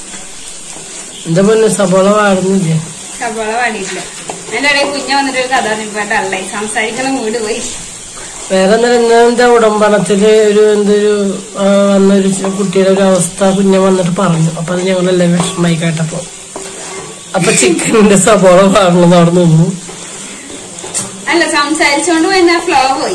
Speaker 1: എന്താ പൊന്നു സബോള വാടുന്നില്ലേ?
Speaker 3: സബോള വാടിയിട്ടില്ല. എന്റെ ഇടയിൽ കുഞ്ഞ വന്നിട്ട് കഥ പറഞ്ഞിട്ടല്ലായി സംസാരിക്കണ മൂട് പോയി.
Speaker 1: വേറെ എന്താ ഉടമ്പണത്തില് ഒരു എന്തൊരു വന്നൊരു കുട്ടിയുടെ ഒരു അവസ്ഥ കുഞ്ഞ വന്നിട്ട് പറഞ്ഞു. അപ്പൊ അത് ഞങ്ങളെല്ലാം വിഷമായി കേട്ടപ്പോ. അപ്പൊ ചിക്കനിന്റെ സബോള വാടണമെന്ന് അവിടെ നിന്നു.
Speaker 3: അല്ല സംസാരിച്ചോണ്ട് പോയി ഫ്ലോ പോയി.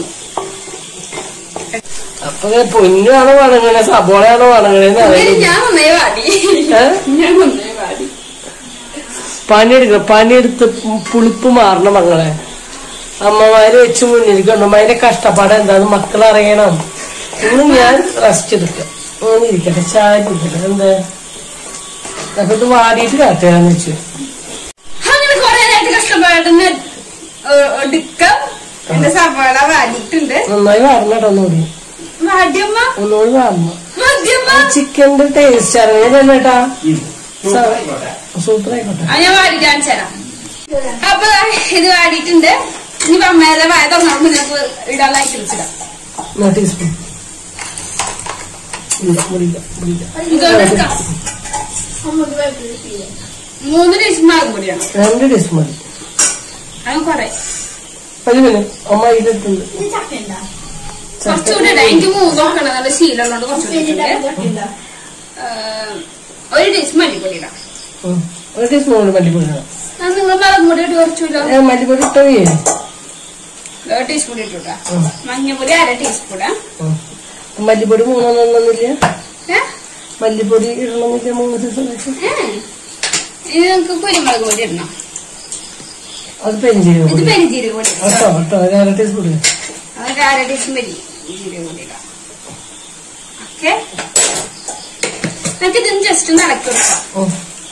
Speaker 1: അപ്പൊ പൊന്നാണോ വണങ്ങണേ സബോളയാണോ വണങ്ങണേന്ന്
Speaker 3: ഞാൻ ഒന്നേ വാടി ഞാൻ ഒന്നേ വാടി.
Speaker 1: പണിയെടുക്കണം. പണിയെടുത്ത് പുളിപ്പ് മാറണം മങ്ങളെ. അമ്മമാര് വെച്ച് മുന്നിൽ കൊണ്ടുമ്പോ അതിന്റെ കഷ്ടപ്പാട് എന്താന്ന് മക്കളറിയണം. ഇന്ന് ഞാൻ റെസ്റ്റ് എടുക്കാം. ഓന്ന് ഇരിക്കട്ടെ, ചായ ഇരിക്കട്ടെ. എന്താ അപ്പൊ ഇത് വാടിയിട്ട് കാട്ടുകയെന്ന് വെച്ചു.
Speaker 3: അങ്ങനെ കൊറേ നേരത്തെ കഷ്ടപ്പാടിന് എടുക്കാം. എന്റെ സവാള വാടിയിട്ടുണ്ട്.
Speaker 1: നന്നായി വാടണട്ടോ ഒന്നുകൂടി.
Speaker 3: വാദ്യമ്മ
Speaker 1: ഒന്നുകൂടി വാടണം.
Speaker 3: വാദ്യമ്മ
Speaker 1: ചിക്കന്റെ ടേസ്റ്റ് അറിയാട്ടാ. സൂപ്പർ ആയിക്കോട്ടെ.
Speaker 3: ഞാൻ വാടി കാണിച്ചു തരാം. അപ്പൊ ഇത് വാടിയിട്ടുണ്ട്. ഇനി അമ്മേടെ വായ തുറന്നു നിങ്ങൾക്ക് ഇടാനുള്ള ഐറ്റംസ് ഇടാം.
Speaker 1: ടീസ്പൂൺ
Speaker 3: മൂന്ന് ടീസ്പൂൺ ആകും കൂടിയാണ്.
Speaker 1: രണ്ട് ടീസ്പൂൺ മതി.
Speaker 3: അത് കൊറേ
Speaker 1: അത് പിന്നെ അമ്മ ഇതിട്ടുണ്ട്.
Speaker 3: കുറച്ചുകൂടി ഇടാം. എനിക്ക് മൂന്ന് നോക്കണം നല്ല ശീലമുള്ളതുകൊണ്ട് കുറച്ചുകൂടി. ഒരു ടീസ്പൂൺ മല്ലിപ്പൊടി ഇടാം.
Speaker 1: ഒരു ടീസ്പൂൺ മല്ലിപ്പൊടി ഇടാം.
Speaker 3: നിങ്ങൾ മുളക് പൊടി ഇട്ട് കുറച്ചില്ലോ.
Speaker 1: മല്ലിപ്പൊടി ഇട്ടോ
Speaker 3: ഒരു ടീസ്പൂൺ ഇട്ടുട്ടാ. മഞ്ഞപ്പൊടി അര ടീസ്പൂണാ.
Speaker 1: മല്ലിപ്പൊടി മൂന്നെണ്ണൊന്നുമില്ല. മല്ലിപ്പൊടി ഇടണമെന്നില്ല മൂന്ന് ദിവസം.
Speaker 3: ഇനി നിങ്ങൾക്ക് കുരുമുളക് പൊടി ഇടണം.
Speaker 1: അത് പെരിഞ്ജീരക
Speaker 3: ഇത് പെരിഞ്ജീരക പൊടി
Speaker 1: അര ടീസ്പൂൺ.
Speaker 3: അതൊക്കെ അര ടീസ്പൂൺ പെരിഞ്ജീരക പൊടി ഇടാം. ഓക്കെ നമുക്ക് ഇതിന് ജസ്റ്റ് ഒന്ന് ഇളക്കി കൊടുക്കാം.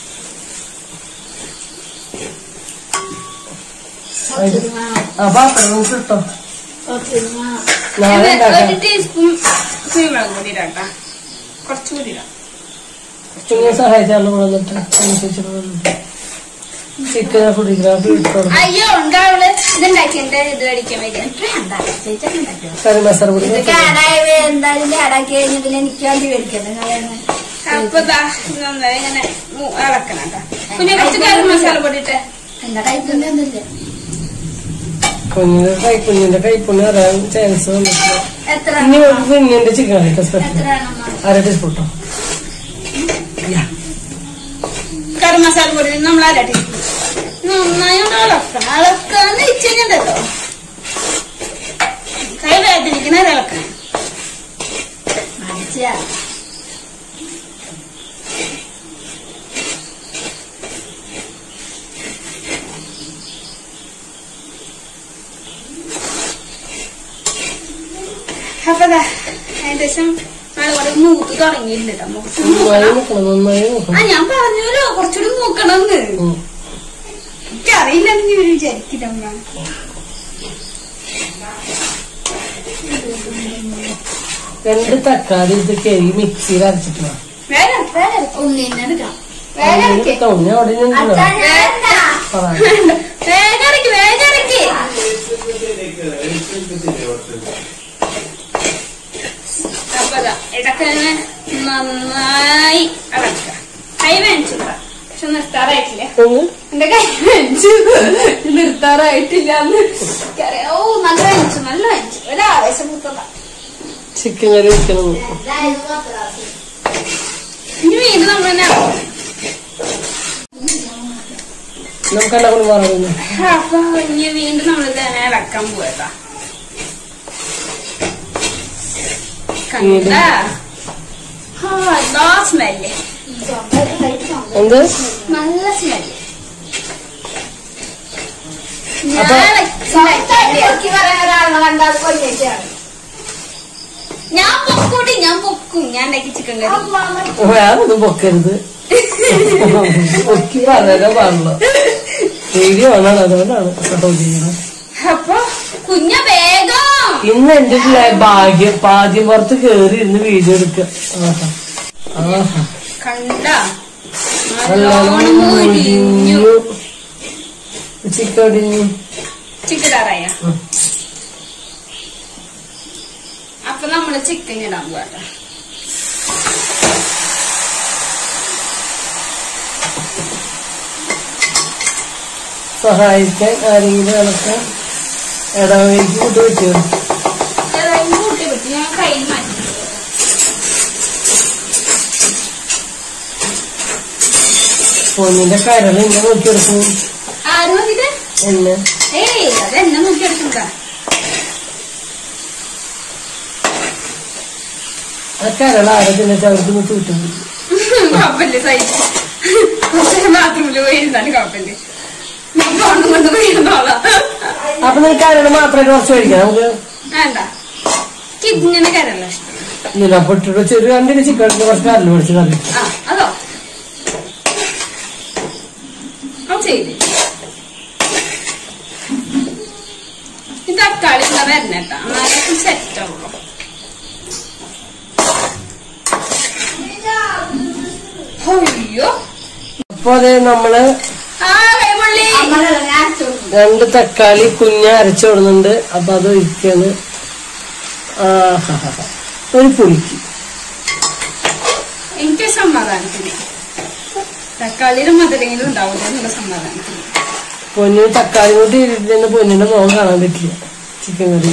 Speaker 1: കിട്ടോ
Speaker 3: ഒരു ടീസ്പൂൺ കുരുമുളക് പൊടി ഇടാട്ടാ. കുറച്ചുകൂടി ഇടാം.
Speaker 1: സഹായിച്ചാലും ചിക്കൻ ഫുഡിഗ്രാഫി ഇട്ടോ.
Speaker 3: അയ്യോ ഉണ്ടാവുള്ളു ഇതുണ്ടാക്കി എന്റെ ഇത് കഴിക്കാൻ വരും.
Speaker 1: കറി മസാല പൊടി
Speaker 3: എന്തായാലും കേടാക്കി കഴിഞ്ഞ പിന്നെ എനിക്ക് വേണ്ടി മേടിക്കണ്ടേ. അപ്പൊ നന്നായി ഇങ്ങനെ ഇളക്കണം കേട്ടോ. പിന്നെ കുറച്ച് കറി മസാല പൊടി ഇട്ടേ. എന്താ കഴിക്കുന്നില്ല.
Speaker 1: കുഞ്ഞിന്റെ കൈ കുഞ്ഞിന്റെ കൈപ്പുണ്ണ് അറിയാൻ ചാൻസ് വന്നിട്ടില്ല. ഇനി കുഞ്ഞിന്റെ ചിക്കൻ ആയിട്ട് സ്പെഷ്യൽ അര ടീസ്പൂൺ ഇട്ടോ.
Speaker 3: കറി മസാല പൊടി നമ്മൾ അര ടീസ്പൂൺ നന്നായി ഇളക്കണം. ഇളക്കാന്ന് വെച്ച് കഴിഞ്ഞല്ലോ കൈ വേദനിക്കണ ഇളക്കണം. അപ്പൊ ഏകദേശം നാളെ മൂത്ത് തുടങ്ങിയിട്ടുണ്ട്. ആ ഞാൻ പറഞ്ഞല്ലോ കുറച്ചുകൂടി മൂക്കണമെന്ന്. എനിക്കറിയില്ലെന്ന് ഇവര് വിചാരിക്കില്ല.
Speaker 1: രണ്ട് തക്കാളി ഇത് കരി മിക്സിയിൽ അരച്ചിട്ട്
Speaker 3: ഒന്നിനെടുക്കാം. വേഗരക്ക് വേഗരക്ക് അപ്പൊ ഇടയ്ക്ക് നന്നായി ഇളക്കുക. കൈ വേണിച്ചു പക്ഷെ നിർത്താറായിട്ടില്ല. എന്റെ കൈ വേണിച്ചു നിർത്താറായിട്ടില്ല. ഓ നല്ല വേണിച്ചു നല്ല വേണിച്ചു. ഒരാവേശം മുത്തല്ല.
Speaker 1: ചിക്കൻ കറി വെക്കണം.
Speaker 3: ഇനി വീണ്ടും നമ്മൾ തന്നെ
Speaker 1: നമുക്കെല്ലാം കൂടി പറയുന്നു.
Speaker 3: അപ്പൊ ഇനി വീണ്ടും നമ്മൾ തന്നെ ഇളക്കാൻ പോയതാ. കണ്ടാ സ്മെല്ല്
Speaker 1: എന്ത്
Speaker 3: നല്ല സ്മെല്ല്. ഞാൻ പൊക്കൂട്ടി ഞാൻ പൊക്കും. ഞാൻ ഉണ്ടാക്കി ചിക്കൻ കറി.
Speaker 1: വേറൊന്നും പൊക്കരുത്. പൊക്കി പറയാനോ പാടില്ല. വീഡിയോ ആണാണ് അതുകൊണ്ടാണ് കേട്ടോ ചെയ്യണം.
Speaker 3: അപ്പൊ കുഞ്ഞ വേഗം
Speaker 1: ഇന്ന് എന്റെ ഭാഗ്യം പാദ്യം പുറത്ത് കേറി ഇരുന്ന് വീഡിയോ എടുക്കുക.
Speaker 3: കണ്ട
Speaker 1: ചിക്കൻ ഒടിഞ്ഞു
Speaker 3: ചിക്കനാറായ. അപ്പൊ നമ്മള് ചിക്കൻ ഇടാൻ പോകട്ടെ.
Speaker 1: സഹായിക്കാൻ ആരെങ്കിലും ഇളക്കാൻ ഇടവഴിക്ക് കൂട്ടി വെച്ചു. പൊന്നിന്റെ കരൾ എന്നെ നോക്കിയെടുക്കും. എന്നെ
Speaker 3: അതെന്നെ നോക്കിയെടുക്കുക.
Speaker 1: ആ കരൾ ആരെ തിന്നിട്ട് അവർക്ക് തൂറ്റും.
Speaker 3: കുഴപ്പമില്ല, സൈറ്റ് ബാത്റൂമിൽ പോയിരുന്നാലും കുഴപ്പമില്ല. കൊണ്ട് പോയിരുന്നോളാം.
Speaker 1: അപ്പൊ നിനക്ക് കരൾ മാത്രമായിട്ട് കുറച്ച് കഴിക്കാം നമുക്ക്.
Speaker 3: വേണ്ട, ഇങ്ങനെ കരല്ല ഇഷ്ടം.
Speaker 1: ഇല്ല പൊട്ടിട്ട് ചെറിയ രണ്ടിന് ചിക്കൻ കുറച്ച് കരൽ പിടിച്ച് കറി.
Speaker 3: അതോ ചെയ്ത് ഈ തക്കാളി ഇങ്ങനെ വരണേട്ടാ, എന്നാലും സെറ്റ് ആവുള്ളൂ. അയ്യോ,
Speaker 1: അപ്പൊ അത് നമ്മള് രണ്ട് തക്കാളി കുഞ്ഞ അരച്ചു കൊടുക്കുന്നുണ്ട്. അപ്പൊ അത് ഒഴിക്കാണ്. ആ ഒരു പുളിക്ക്
Speaker 3: എനിക്ക് സമാധാനത്തിന് തക്കാളിയുടെ മധുരെങ്കിലും ഉണ്ടാവില്ല എന്നുള്ള സമാധാനത്തിന്.
Speaker 1: പൊന്നിന് തക്കാളി കൂട്ടി ഇട്ടിട്ട് പൊന്നിന്റെ മുഖം കാണാൻ പറ്റില്ല ചിക്കൻ കറി.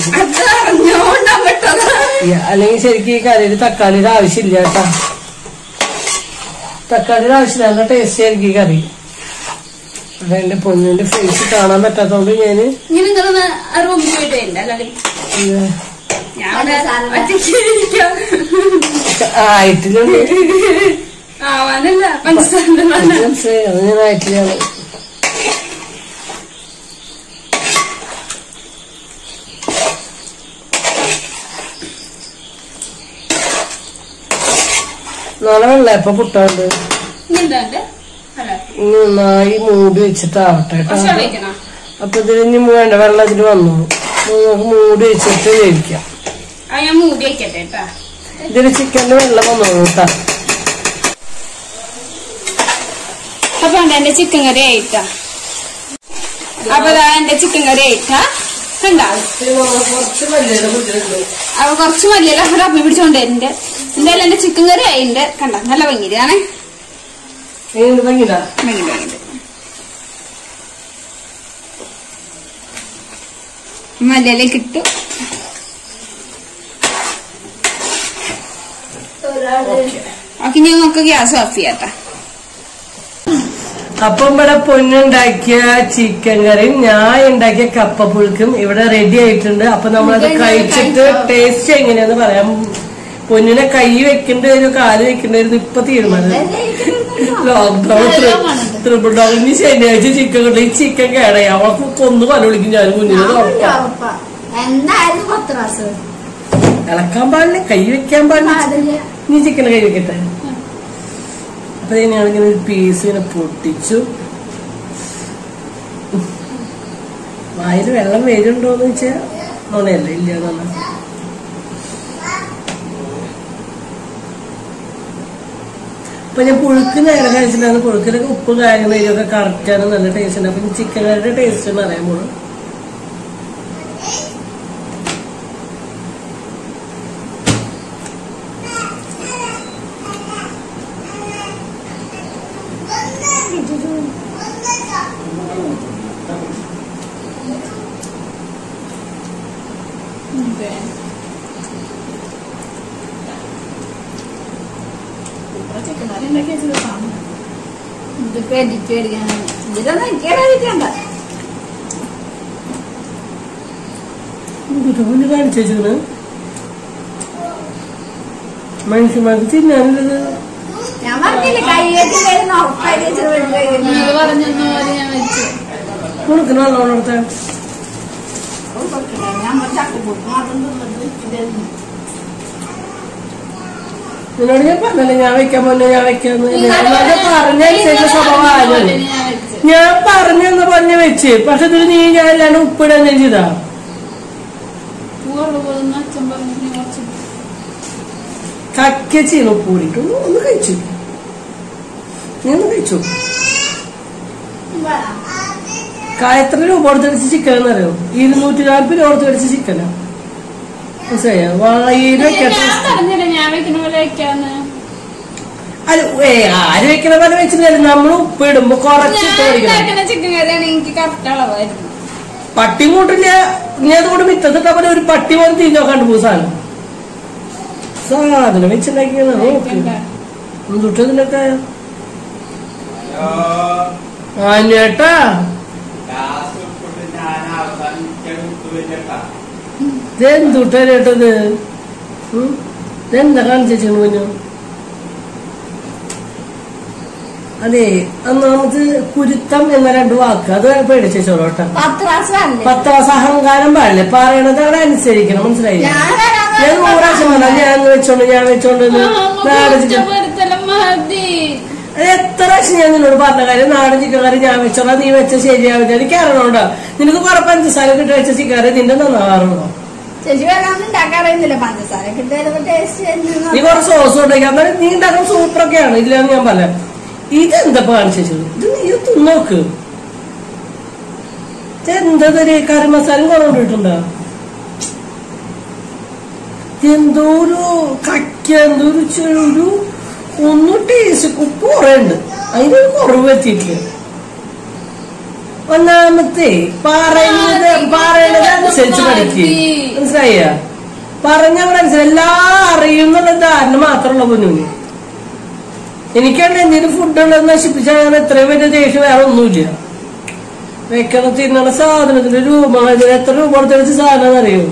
Speaker 1: അല്ലെങ്കിൽ ശരിക്കും ഈ കറിയിൽ തക്കാളിയുടെ ആവശ്യമില്ല കേട്ടാ. തക്കാളിയുടെ ആവശ്യമില്ല, നല്ല ടേസ്റ്റ് ആയിരിക്കും ഈ കറി. അപ്പൊ എന്റെ പൊന്നിന്റെ ഫേസ് കാണാൻ പറ്റാത്തോണ്ട് ഞാന്
Speaker 3: റൂമിൽ പോയിട്ട്
Speaker 1: ആയിട്ടില്ലുണ്ട്.
Speaker 3: ആവാനല്ല പഞ്ചസാര
Speaker 1: അത് ഞാൻ ആയിട്ടില്ലാണ്. നാളെ വെള്ളയപ്പ പുട്ടാണ്ട് ഇനി നന്നായി മൂടി വെച്ചിട്ടാവട്ടെ കേട്ടോ. അപ്പൊ ഇതിന് വേണ്ട വെള്ളത്തിൽ വന്നോളൂ. നമുക്ക് മൂടി വെച്ചിട്ട് വേവിക്കാം.
Speaker 3: ഞാൻ മൂടി വെക്കട്ടെ കേട്ടാ.
Speaker 1: ഇതിന് ചിക്കന്റെ വെള്ളം വന്നോളൂ കേട്ടാ.
Speaker 3: അപ്പൊ എന്റെ ചിക്കൻ കറി ആയിട്ടാ. അപ്പൊ എന്റെ ചിക്കൻ കറി ആയിട്ടാ കണ്ടാ. അപ്പൊ കുറച്ച് മല്ലിയല്ല അവിടെ അപ്പി പിടിച്ചോണ്ട് എന്റെ എന്തായാലും എന്റെ ചിക്കൻ കറി ആയിണ്ട് കണ്ട. നല്ല ഭംഗിയിലാണ്. ഭംഗിണ്ട് ഭംഗിണ്ട്. മല്ലിയിലേക്ക് ഇട്ടു. ഓക്കെ, ഞാൻ നമുക്ക് ഗ്യാസ് ഓഫ് ചെയ്യാട്ടാ.
Speaker 1: അപ്പം ഇവിടെ പൊന്നുണ്ടാക്കിയ ചിക്കൻ കറിയും ഞാൻ ഉണ്ടാക്കിയ കപ്പ പുഴുക്കും ഇവിടെ റെഡി ആയിട്ടുണ്ട്. അപ്പൊ നമ്മളത് കഴിച്ചിട്ട് ടേസ്റ്റ് എങ്ങനെയാന്ന് പറയാം. പൊന്നിനെ കൈ വെക്കേണ്ടി വരും, കാല് വെക്കേണ്ടി വരും. ഇപ്പൊ തീരുമാനം ലോക്ക്ഡൌൺ ത്രിപിൾ ഡൗൺ. ഇനി ശനിയാഴ്ച ചിക്കൻ കൊണ്ട് ഈ ചിക്കൻ കേടായി അവൾക്ക് കൊന്നു പല വിളിക്കും. ഞാൻ കുഞ്ഞിനെ ഇളക്കാൻ പാടില്ല, കൈ വെക്കാൻ പാടില്ല. നീ ചിക്കനെ കൈ വെക്കട്ടെ. അപ്പൊ ഞാനിങ്ങനെ ഒരു പീസ് ഇങ്ങനെ പൊട്ടിച്ചു. വായിൽ വെള്ളം വരുന്നുണ്ടോന്ന് വെച്ചാ നോണയല്ല, ഇല്ല എന്നാണ്. അപ്പൊ ഞാൻ പുഴുക്ക് നേരെ കഴിച്ചിട്ടാണ്. പുഴുക്കിലൊക്കെ ഉപ്പ് കാര്യങ്ങൾ ഇതൊക്കെ കറക്റ്റാണ്, നല്ല ടേസ്റ്റ് ഉണ്ട്. അപ്പൊ ചിക്കൻ കറിയുടെ ടേസ്റ്റ് എന്ന് അറിയാൻ പോണു. കാണിച്ചു മനുഷ്യന്മാർക്ക് തിന്നാനുള്ളത്. കൊടുക്കണ വെള്ളം കൊടുത്ത നിന്നോട് ഞാൻ പറഞ്ഞല്ലേ ഞാൻ വെക്കാൻ പോലെ ഞാൻ വെക്കാന്ന്. പറഞ്ഞ സ്വഭാവം ഞാൻ പറഞ്ഞെന്ന് പറഞ്ഞ വെച്ച്. പക്ഷെ ഇതിൽ നീ ഞാൻ അല്ലാണ്ട് ഉപ്പിടാൻ ഞാൻ ചെയ്താ. കക്ക ചെയ്യുന്ന ഉപ്പ് കൂടിയിട്ട് ഒന്ന് കഴിച്ചു. നീ ഒന്ന് കഴിച്ചു. എത്ര രൂപ കൊടുത്ത് അടിച്ച ചിക്കൻ എന്നറിയോ? ഇരുന്നൂറ്റി നാൽപ്പത് രൂപ കൊടുത്ത് അടിച്ച ചിക്കനാ. അത് ഏ ആര് വെക്കണ പോലെ വെച്ചിട്ട് നമ്മൾ ഉപ്പ് ഇടുമ്പോ കുറച്ച്
Speaker 3: ചിക്കൻ കറിയാണ് എനിക്ക് കറക്റ്റ് അളവായിരുന്നു.
Speaker 1: പട്ടി കൂട്ടില്ല. നീ അതുകൊണ്ട് മിറ്റത്തിട്ട പോലെ ഒരു പട്ടി പോലെ തിരിഞ്ഞോക്കാണ്ട് പോ സാധനം സാധനം വെച്ചുണ്ടാക്കിയാണ് എന്തുട്ടതിനൊക്കെ ആഞ്ഞേട്ടാ ഇതെന്തുട്ടേട്ടത് ഇതെന്താ കാണിച്ചു കുഞ്ഞു? അതെ ഒന്നാമത് കുരുത്തം എന്ന രണ്ട് വാക്ക് അത് പേടിച്ചോട്ടെ. പത്രാസ് അഹങ്കാരം പാടില്ല. പറയണത് അവിടെ അനുസരിക്കണം. മനസ്സിലായില്ല? ഞാൻ നൂറാശം പറഞ്ഞ ഞാൻ വെച്ചോണ്ട് ഞാൻ വെച്ചോണ്ട് നാടൻ ചിക്കൻ എത്ര പ്രാവശ്യം ഞാൻ നിന്നോട് പറഞ്ഞ കാര്യം നാടൻ ചിക്കൻ കറി ഞാൻ വെച്ചോളാം. നീ വെച്ച ശരിയാവില്ല. എനിക്ക് അറിയണോണ്ടോ നിനക്ക് കുറെ പഞ്ചസാര കിട്ടി വെച്ച ചിക്കൻ കറി നിന്റെ നന്നാവാറുണ്ടോ? നീ കുറെ സോസ് ഉണ്ടാക്കി എന്നാലും നീ ഉണ്ടാക്കുന്ന സൂപ്പറൊക്കെയാണ്. ഇല്ലാന്ന് ഞാൻ പറയാം. ഇതെന്താ കാണിച്ചു ഇത് നീ തിന്നോക്ക്. എന്താ കറി മസാലയും കുറവുണ്ടിട്ടുണ്ടോ? എന്തോ ഒരു കക്ക എന്തോ ഒരു ചെറു ഒന്നും ടേസ്റ്റ് ഉപ്പ് കുറയുണ്ട്. അതിനൊരു കുറവ് എത്തിയിട്ടില്ല. ഒന്നാമത്തെ പറയുന്നത് പറയണത് അനുസരിച്ച് പഠിക്കുക. മനസ്സിലായ? പറഞ്ഞവരനുസരിച്ച് എല്ലാം അറിയുന്നുള്ള ധാരണ മാത്രമുള്ള പൊന്നുവിന്. എനിക്കാണ് എന്തെങ്കിലും ഫുഡുള്ളത് നശിപ്പിച്ചാൽ എത്രയും വലിയ ദേഷ്യം വേറെ ഒന്നുമില്ല. വെക്കണ തിന്നണ സാധനത്തിന് രൂപ എത്ര രൂപ കൊടുത്ത് വെച്ച സാധനം അറിയോ?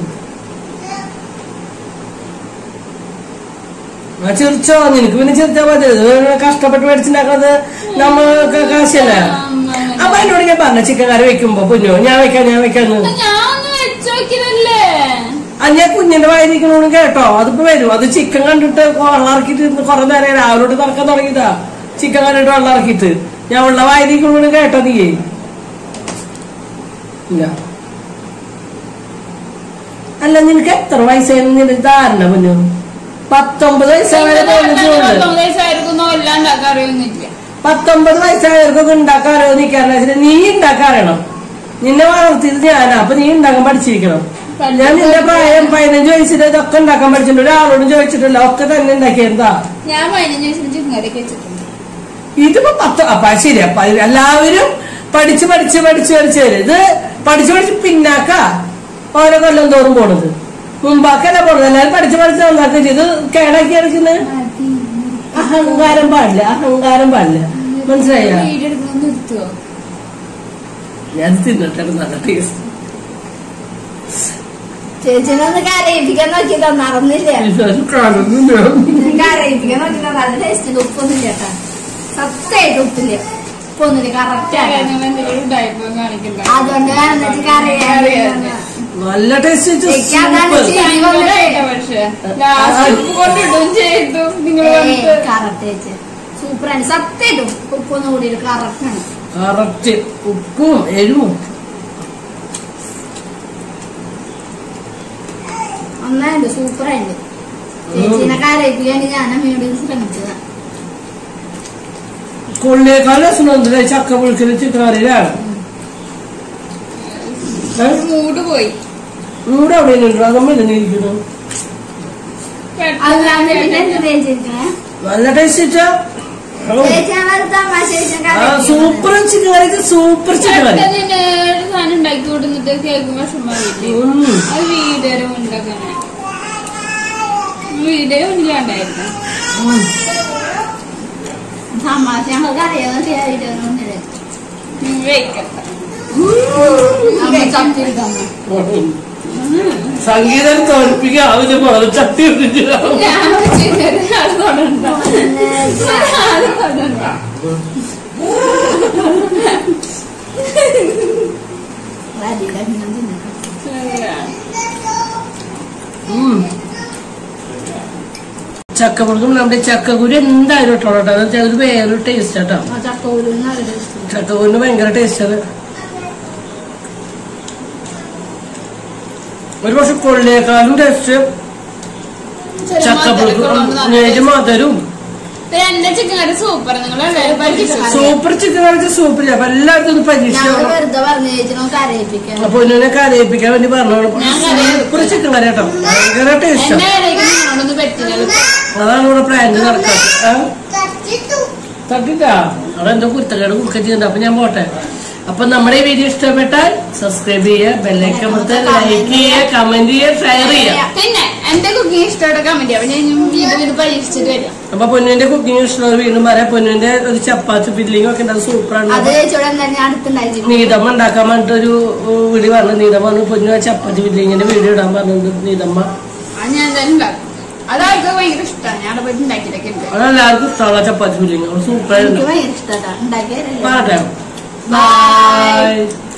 Speaker 1: ആ ചിരിച്ചോ നിനക്ക് പിന്നെ ചിരിച്ചാൽ മതി. കഷ്ടപ്പെട്ട് മേടിച്ചിണ്ടാക്കുന്നത് നമ്മൾക്ക് കാശല്ല. അപ്പൊ എന്നോട് ഞാൻ പറഞ്ഞ ചിക്കൻ കറി വെക്കുമ്പോ കുഞ്ഞോ ഞാൻ വെക്കാം ഞാൻ വെക്കാന്ന് അത് ഞാൻ കുഞ്ഞിന്റെ വായിരിക്കണോന്ന് കേട്ടോ. അതിപ്പോ വരും. അത് ചിക്കൻ കണ്ടിട്ട് വെള്ളം ഇറക്കിട്ട് കുറെ നേരം രാവിലോട്ട് തുറക്കാൻ തുടങ്ങിയതാ. ചിക്കൻ കണ്ടിട്ട് വെള്ളം ഇറക്കിട്ട് ഞാൻ ഉള്ള വായിരിക്കണോന്ന് കേട്ടോ. നീ ഇല്ല അല്ല നിനക്ക് എത്ര വയസ്സായിരുന്നു നിന്റെ ധാരണ കുഞ്ഞു? പത്തൊമ്പത് വയസ്സായ പത്തൊമ്പത് വയസ്സായവർക്കൊക്കെ ഉണ്ടാക്കാറോ നിൽക്കാറില്ല. നീ ഉണ്ടാക്കാറിയണം. നിന്നെ വളർത്തിയത് ഞാനാ. അപ്പൊ നീ ഉണ്ടാക്കാൻ പഠിച്ചിരിക്കണം. ഞാൻ നിന്റെ പ്രായം പതിനഞ്ച് വയസ്സിൽ ഇതൊക്കെ ഉണ്ടാക്കാൻ പഠിച്ചിട്ടുണ്ട്. ഒരാളോടും ചോദിച്ചിട്ടില്ല. ഒക്കെ തന്നെ ഉണ്ടാക്കിയെന്താ? ഇതിപ്പോ പത്ത് അപ്പ ശരി. അപ്പൊ എല്ലാവരും പഠിച്ച് പഠിച്ച് പഠിച്ച് പഠിച്ച് വരും. ഇത് പഠിച്ച് പഠിച്ച് പിന്നാക്ക ഓരോ കൊല്ലം തോറും പോണത്. മുമ്പാക്കല്ല പോണത്. എല്ലാവരും പഠിച്ച് പഠിച്ച് നന്നാക്കി. ഇത് കേടാക്കി എടുക്കുന്നത് അഹങ്കാരം പാടില്ല. അഹങ്കാരം പാടില്ല. മനസ്സിലായ? ഞാൻ തിന്നിട്ട് നല്ല ടേസ്റ്റ്.
Speaker 4: ചേച്ചിനൊന്ന് കരയിപ്പിക്കാൻ നോക്കിയതാ നടന്നില്ല. കരയിപ്പിക്കാൻ നോക്കിയതാ നല്ല ടേസ്റ്റ്. ഉപ്പൊന്നും ചേട്ടാ സത്യമായിട്ട് ഉപ്പില്ല. ഉപ്പൊന്നില്ല. കറക്റ്റ് അതുകൊണ്ട്
Speaker 1: നല്ല ടേസ്റ്റ്.
Speaker 4: കറക്റ്റ് സൂപ്പറാണ്. സത്യമായിട്ടും ഉപ്പൊന്നും കൂടി കറക്റ്റാണ്.
Speaker 1: കറക്റ്റ് ഉപ്പും എരിവും
Speaker 4: ഒന്നായിട്ട് സൂപ്പറായിട്ട്. ചേച്ചീനെ കരയിപ്പിക്കാൻ ഞാൻ അമ്മയോട് ശ്രമിച്ചതാ.
Speaker 1: കൊള്ളിയേക്കാൾ രസമുണ്ടല്ലേ ചക്ക പുഴുക്കല് ചിക്കൻ കറിയിലാണ്.
Speaker 3: മൂട് പോയി.
Speaker 1: മൂട് അവിടെ ഉണ്ടോ? നമ്മൾ ഇരിക്കുന്നു. നല്ല ടേസ്റ്റ് വെച്ചാ super chicken curry. Super chicken curry
Speaker 3: സാധനം ഉണ്ടാക്കി കൊടുത്തിട്ട് കേൾക്കുമ്പോ വിഷമമായില്ലേ? അത് വീഡിയോ ഉണ്ടാക്കാൻ വീഡിയോ ഇല്ലാണ്ടായിരുന്നു.
Speaker 4: തമാശ ഞങ്ങൾക്ക് അറിയാവുന്ന
Speaker 1: സംഗീതം തോൽപ്പിക്കാൻ ആവശ്യം പോലെ ചട്ടി ചക്കപ്പുറത്തും നമ്മുടെ ചക്കക്കുരു എന്തായാലും ഇട്ടോളൂ കേട്ടോ. അത് വെച്ചാൽ വേറൊരു ടേസ്റ്റ് കേട്ടോ. ചക്കക്കുരിന് ഭയങ്കര ടേസ്റ്റാണ്. ഒരു പക്ഷെ കൊള്ളിയേക്കാളും ടേസ്റ്റ് ചക്കപ്പുറത്തും മധുരവും.
Speaker 3: Chicken curry super.
Speaker 1: Super chicken curry super. അപ്പൊ എല്ലായിടത്തും ഒന്ന് പരീക്ഷിച്ചു. അപ്പൊ എന്നെ കരയിപ്പിക്കാൻ വേണ്ടി പറഞ്ഞോളൂ. സൂപ്പർ ചിക്കൻ കറി കേട്ടോ. ഭയങ്കര ടേസ്റ്റ്. അതാണ് ഇവിടെ പ്ലാൻ നടക്കാറ്. തട്ടിട്ടാ അവിടെ എന്തോ കുരുത്തക്കേട് കുറുക്ക ചെയ്യുന്നുണ്ട്. അപ്പൊ ഞാൻ പോട്ടെ. അപ്പൊ നമ്മുടെ ഈ വീഡിയോ ഇഷ്ടപ്പെട്ടാൽ സബ്സ്ക്രൈബ് ചെയ്യുക, ബെല്ലൈക്കൻ അമർത്തുക, ലൈക്ക് ചെയ്യുക, കമന്റ് ചെയ്യുക, ഷെയർ ചെയ്യുക.
Speaker 3: പിന്നെ എന്റെ കുക്കിംഗ് ഇഷ്ടമായിട്ട് കമന്റ് ചെയ്യാം. ഞാൻ വീണ്ടും ഇത് പരീക്ഷിച്ചിട്ട് വരാം.
Speaker 1: അപ്പൊ പൊന്നുവിന്റെ കുക്കിംഗ് ഇഷ്ടമുള്ള വീണ്ടും പറയാം. പൊന്നുവിന്റെ ഒരു ചപ്പാത്തി ഫില്ലിംഗ് ഒക്കെ ഉണ്ടാവും, സൂപ്പറാണ്. നീതമ്മ ഉണ്ടാക്കാൻ പറഞ്ഞിട്ട് ഒരു വീഡിയോ പറഞ്ഞു. നീതമ്മ പറഞ്ഞു പൊന്നു ചപ്പാത്തി ഫില്ലിങ്ങിന്റെ വീഡിയോ ഇടാൻ പറഞ്ഞിട്ടുണ്ട് നീതമ്മ.
Speaker 3: ഞാൻ എന്തായാലും ഉണ്ടാക്കും. അതാർക്ക് ഭയങ്കര ഇഷ്ടമാണ്. ഞാൻ പോയിട്ട് ഉണ്ടാക്കിയിട്ടൊക്കെ ഉണ്ട്.
Speaker 1: അതെല്ലാവർക്കും ഇഷ്ടമുള്ള ചപ്പാത്തി ഫില്ലിങ് സൂപ്പറായിട്ട്.
Speaker 4: ഭയങ്കര ഇഷ്ടമാണ്.
Speaker 1: ബൈ.